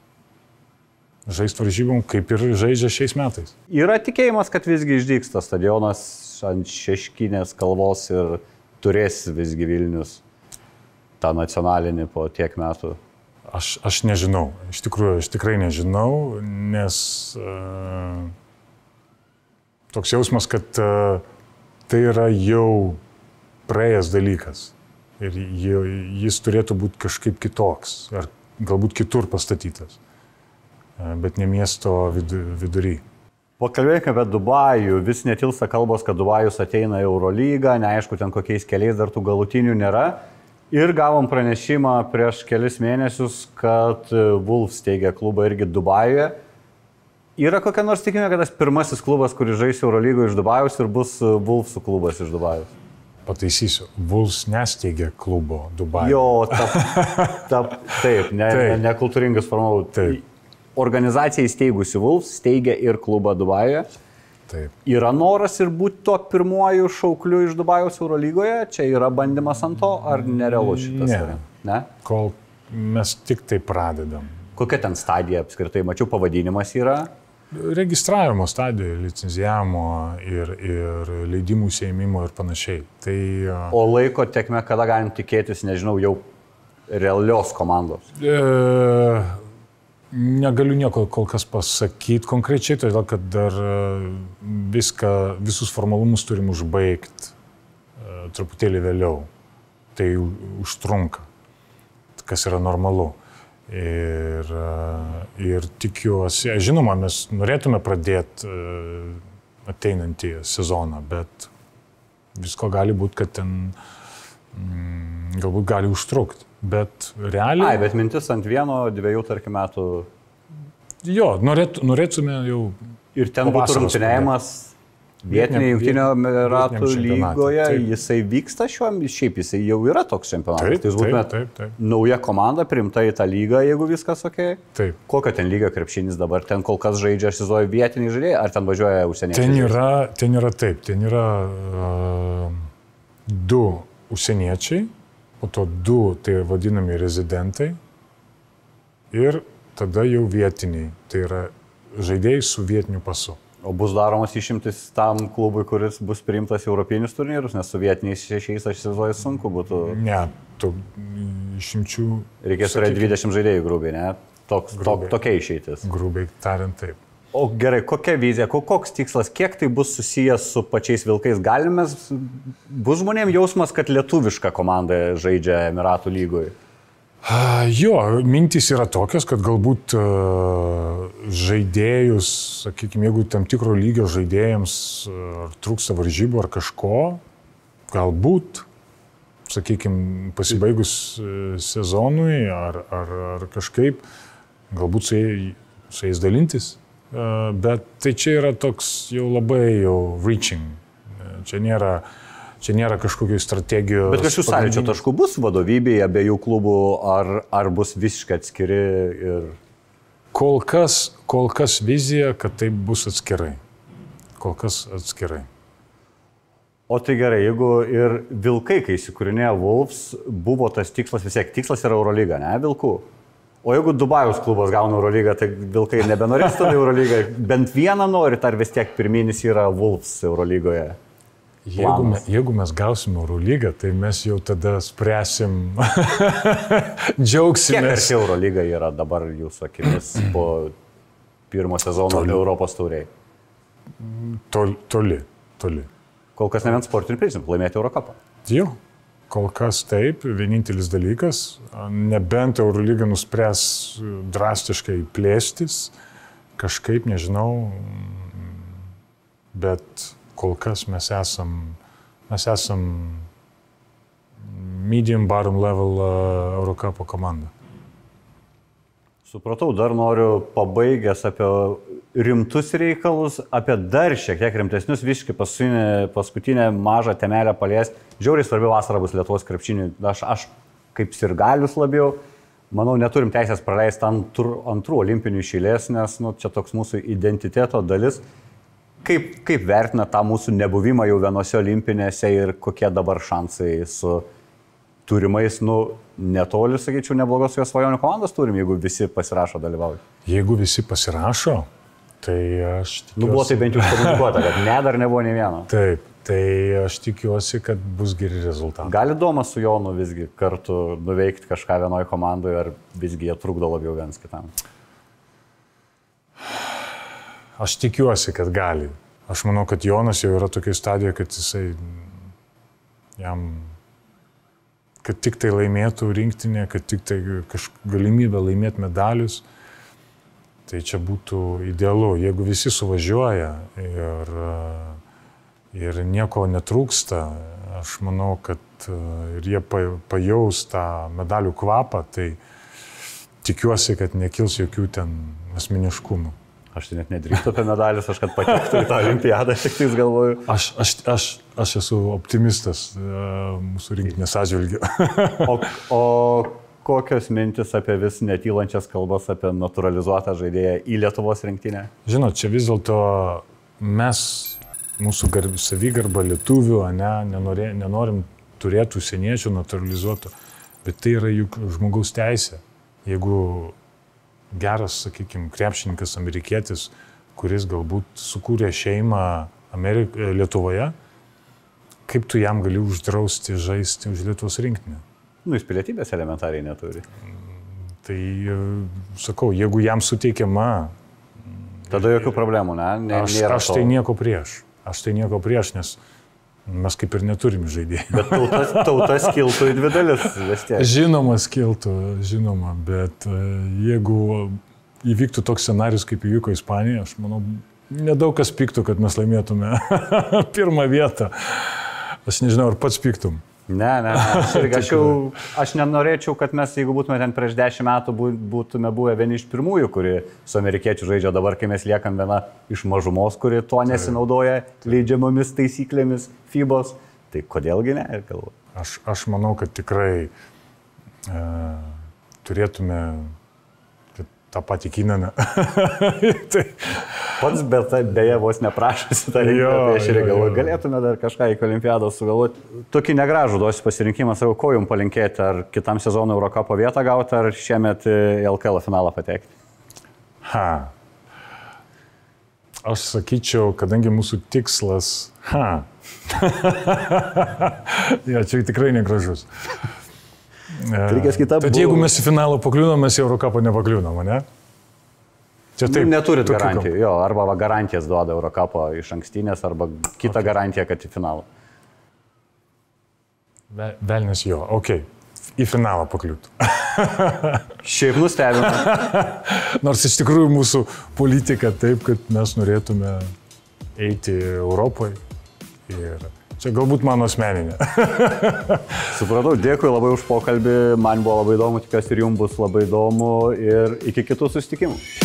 žaisti varžybom, kaip ir žaidžia šiais metais. Yra tikėjimas, kad visgi išdygs tas stadionas ant Šeškinės kalvos ir turės visgi Vilnius tą nacionalinį po tiek metų? Aš, aš nežinau. Iš tikrųjų, aš tikrai nežinau, nes uh, toks jausmas, kad uh, tai yra jau praėjęs dalykas. Ir jis turėtų būti kažkaip kitoks, ar galbūt kitur pastatytas, bet ne miesto vidury. Pakalbėkime apie Dubajų. Vis netilsta kalbos, kad Dubajus ateina į Eurolygą, neaišku, ten kokiais keliais dar tų galutinių nėra. Ir gavom pranešimą prieš kelis mėnesius, kad Wolves steigia klubą irgi Dubajuje. Yra kokia nors tikimybė, kad tas pirmasis klubas, kuris žais Eurolygoje iš Dubajus ir bus Wolvesų klubas iš Dubajus? Pataisysiu, Wolves nesteigia klubo Dubajuje. Jo, tap, tap, taip, ne, taip. Ne, nekultūringas formavau. Organizacija įsteigusi Wolves steigia ir klubą Dubajuje. Taip. Yra noras ir būti to pirmuoju šaukliu iš Dubajaus Eurolygoje? Čia yra bandymas ant to, ar nerealu šitas? Ne. Ne? Kol mes tik tai pradedam. Kokia ten stadija apskritai? Mačiau, pavadinimas yra? Registravimo stadijoje, licenzijavimo ir, ir leidimų įsiėmimo ir panašiai. Tai, o laiko tekme, kada galim tikėtis, nežinau, jau realios komandos? E, negaliu nieko kol kas pasakyti konkrečiai, todėl kad dar viską, visus formalumus turim užbaigti e, truputėlį vėliau. Tai užtrunka, kas yra normalu. Ir, ir tikiuosi, žinoma, mes norėtume pradėti ateinantį sezoną, bet visko gali būti, kad ten mm, galbūt gali užtrukti. Bet realiai... Ai, bet mintis ant vieno, dviejų, tarkim, metų... Jo, norėt, norėtume jau... Ir ten būtų rungtyniavimas vietinėje Jungtinių Emiratų lygoje, taip. Jisai vyksta šiuo, šiaip jisai jau yra toks čempionatas. Taip, tai jūs būtumėt taip, taip, taip. nauja komanda primta į tą lygą, jeigu viskas ok. Taip. Kokio ten lygio krepšinis dabar? Ten kol kas žaidžia, aš įsivaizduoju, vietiniai žaidėjai, ar ten važiuoja užsieniečiai? Ten yra, ten yra taip, ten yra uh, du užsieniečiai, po to du tai vadinami rezidentai ir tada jau vietiniai, tai yra žaidėjai su vietiniu pasu. O bus daromas išimtis tam klubui, kuris bus priimtas į europinius turnyrus, nes su vietiniais šešiais, aš įsivaizduoju, sunku būtų. Ne, tu išimčių... Reikės turėti dvidešimt žaidėjų grubiai, ne? Toks, grubiai, to, tokia išeitis. Grubiai tariant taip. O gerai, kokia vizija, koks tikslas, kiek tai bus susijęs su pačiais Vilkais? Galime, bus žmonėms jausmas, kad lietuviška komanda žaidžia Emiratų lygoje? Jo, mintys yra tokios, kad galbūt uh, žaidėjus, sakykime, jeigu tam tikro lygio žaidėjams uh, trūksta varžybų ar kažko, galbūt, sakykime, pasibaigus uh, sezonui ar, ar, ar kažkaip, galbūt su, jai, su jais dalintis. Uh, bet tai čia yra toks jau labai jau reaching. Uh, čia nėra... Čia nėra kažkokių strategijos. Bet kažkokių sąlyčio taškų bus vadovybėje abiejų klubų, ar, ar bus visiškai atskiri? Ir... Kol kas, kol kas vizija, kad tai bus atskirai. Kol kas atskirai. O tai gerai, jeigu ir Vilkai, kai įsikūrinėjo Wolves, buvo tas tikslas, vis tiek tikslas yra Eurolyga, ne Vilkų? O jeigu Dubajaus klubas gauna Eurolygą, tai Vilkai nebenorės tada Eurolygą, bent vieną norit, ar vis tiek pirminis yra Wolves Eurolygoje? Jeigu, me, jeigu mes gausim Eurolygą, tai mes jau tada spręsim, džiaugsimės. Kiek arti Eurolyga yra dabar jūsų akimis po pirmo sezono toli. Europos tauriai? Toli, toli, toli. Kol kas ne vien sportinių prizų, laimėti Eurocupą. Jo, Kol kas taip, vienintelis dalykas, nebent Eurolyga nuspręs drastiškai plėstis, kažkaip, nežinau, bet kol kas mes esam, mes esam medium bottom level Eurocupo komanda. Supratau, dar noriu pabaigęs apie rimtus reikalus, apie dar šiek tiek rimtesnius, visiškai paskutinę, paskutinę mažą temelę paliesti. Žiauriai svarbi vasara bus Lietuvos krepšiniui. Aš, aš kaip sirgalius labiau, manau, neturim teisės praleisti antrų, antrų olimpinių išėlės, nes nu, čia toks mūsų identiteto dalis. Kaip, kaip vertina tą mūsų nebuvimą jau vienose olimpinėse ir kokie dabar šansai su turimais, nu, netoli, sakyčiau, neblogos jos svajonių komandos turim, jeigu visi pasirašo dalyvauti. Jeigu visi pasirašo, tai aš tikiuosi... Nu, buvo tai bent jau komunikuota, kad ne, dar nebuvo nei vieno. Taip, tai aš tikiuosi, kad bus geri rezultatai. Gali Domas su Jonu visgi kartu nuveikti kažką vienoje komandoje, ar visgi jie trukdo labiau vienas kitam? Aš tikiuosi, kad gali. Aš manau, kad Jonas jau yra tokia stadija, kad jisai jam... kad tik tai laimėtų rinktinė, kad tik tai galimybė laimėti medalius, tai čia būtų idealu. Jeigu visi suvažiuoja ir, ir nieko netrūksta, aš manau, kad ir jie pajaus tą medalių kvapą, tai tikiuosi, kad nekils jokių ten asmeniškumų. Aš tai net nedrįstu apie medalius, aš kad patektų į tą olimpiadą, šiek tiek galvoju. Aš, aš, aš, aš esu optimistas uh, mūsų rinktinės atžvilgiu. o, o kokios mintis apie vis netylančias kalbas apie naturalizuotą žaidėją į Lietuvos rinktinę? Žinot, čia vis dėlto mes, mūsų garb, savigarba lietuvių, ne, nenorė, nenorim turėti užsieniečių naturalizuotų, bet tai yra juk žmogaus teisė. Jeigu geras, sakykime, krepšininkas amerikietis, kuris galbūt sukūrė šeimą Amerik... Lietuvoje, kaip tu jam gali uždrausti žaisti už Lietuvos rinktinę? Nu, jis pilietybės elementariai neturi. Tai, sakau, jeigu jam suteikiama... Tada jokių problemų, ne? ne aš aš tai nieko prieš. Aš tai nieko prieš, nes mes kaip ir neturim žaidėjų. Bet tautas, tautas kiltų į dvi dalis, vis tiek. Žinoma, skiltų, žinoma, bet jeigu įvyktų toks scenarius, kaip įvyko Ispanija, aš manau, nedaug kas piktų, kad mes laimėtume pirmą vietą. Aš nežinau, ar pats piktum. Ne, ne, ne. Aš, irgi, aš, jau, aš nenorėčiau, kad mes, jeigu būtume ten prieš dešimt metų, būtume buvę vieni iš pirmųjų, kuri su amerikiečių žaidžia dabar, kai mes liekam viena iš mažumos, kuri tuo nesinaudoja leidžiamomis taisyklėmis FIBOS. Tai kodėlgi ne, galvoju. Aš, aš manau, kad tikrai e, turėtume tą patį Kinaną. tai... Pats bet, beje vos neprašosi tą rinką, aš ir galvoju, galėtume dar kažką į olimpiadą sugalvoti. Tokį negražų duosiu pasirinkimą, savo ko jums palinkėti, ar kitam sezonui Eurocupo vietą gauti, ar šiemet į L K L finalą patekti? Ha. Aš sakyčiau, kadangi mūsų tikslas... Ha. ja, čia tikrai negražus. Tad buvo... jeigu mes į finalą pakliūnam, mes į Eurocupo nepakliūnam, ne? Čia taip, neturit garantijų, jo, arba va, garantijas duoda Eurocupo iš ankstinės, arba kitą okay. garantiją, kad į finalą. Velnis jo, okei, okay. į finalą pakliūtų. Šiaip nustebino. Nors iš tikrųjų mūsų politika taip, kad mes norėtume eiti Europoje ir čia galbūt mano asmeninė. Supratau, dėkui labai už pokalbį, man buvo labai įdomu, tikiuosi ir jums bus labai įdomu ir iki kitų susitikimų.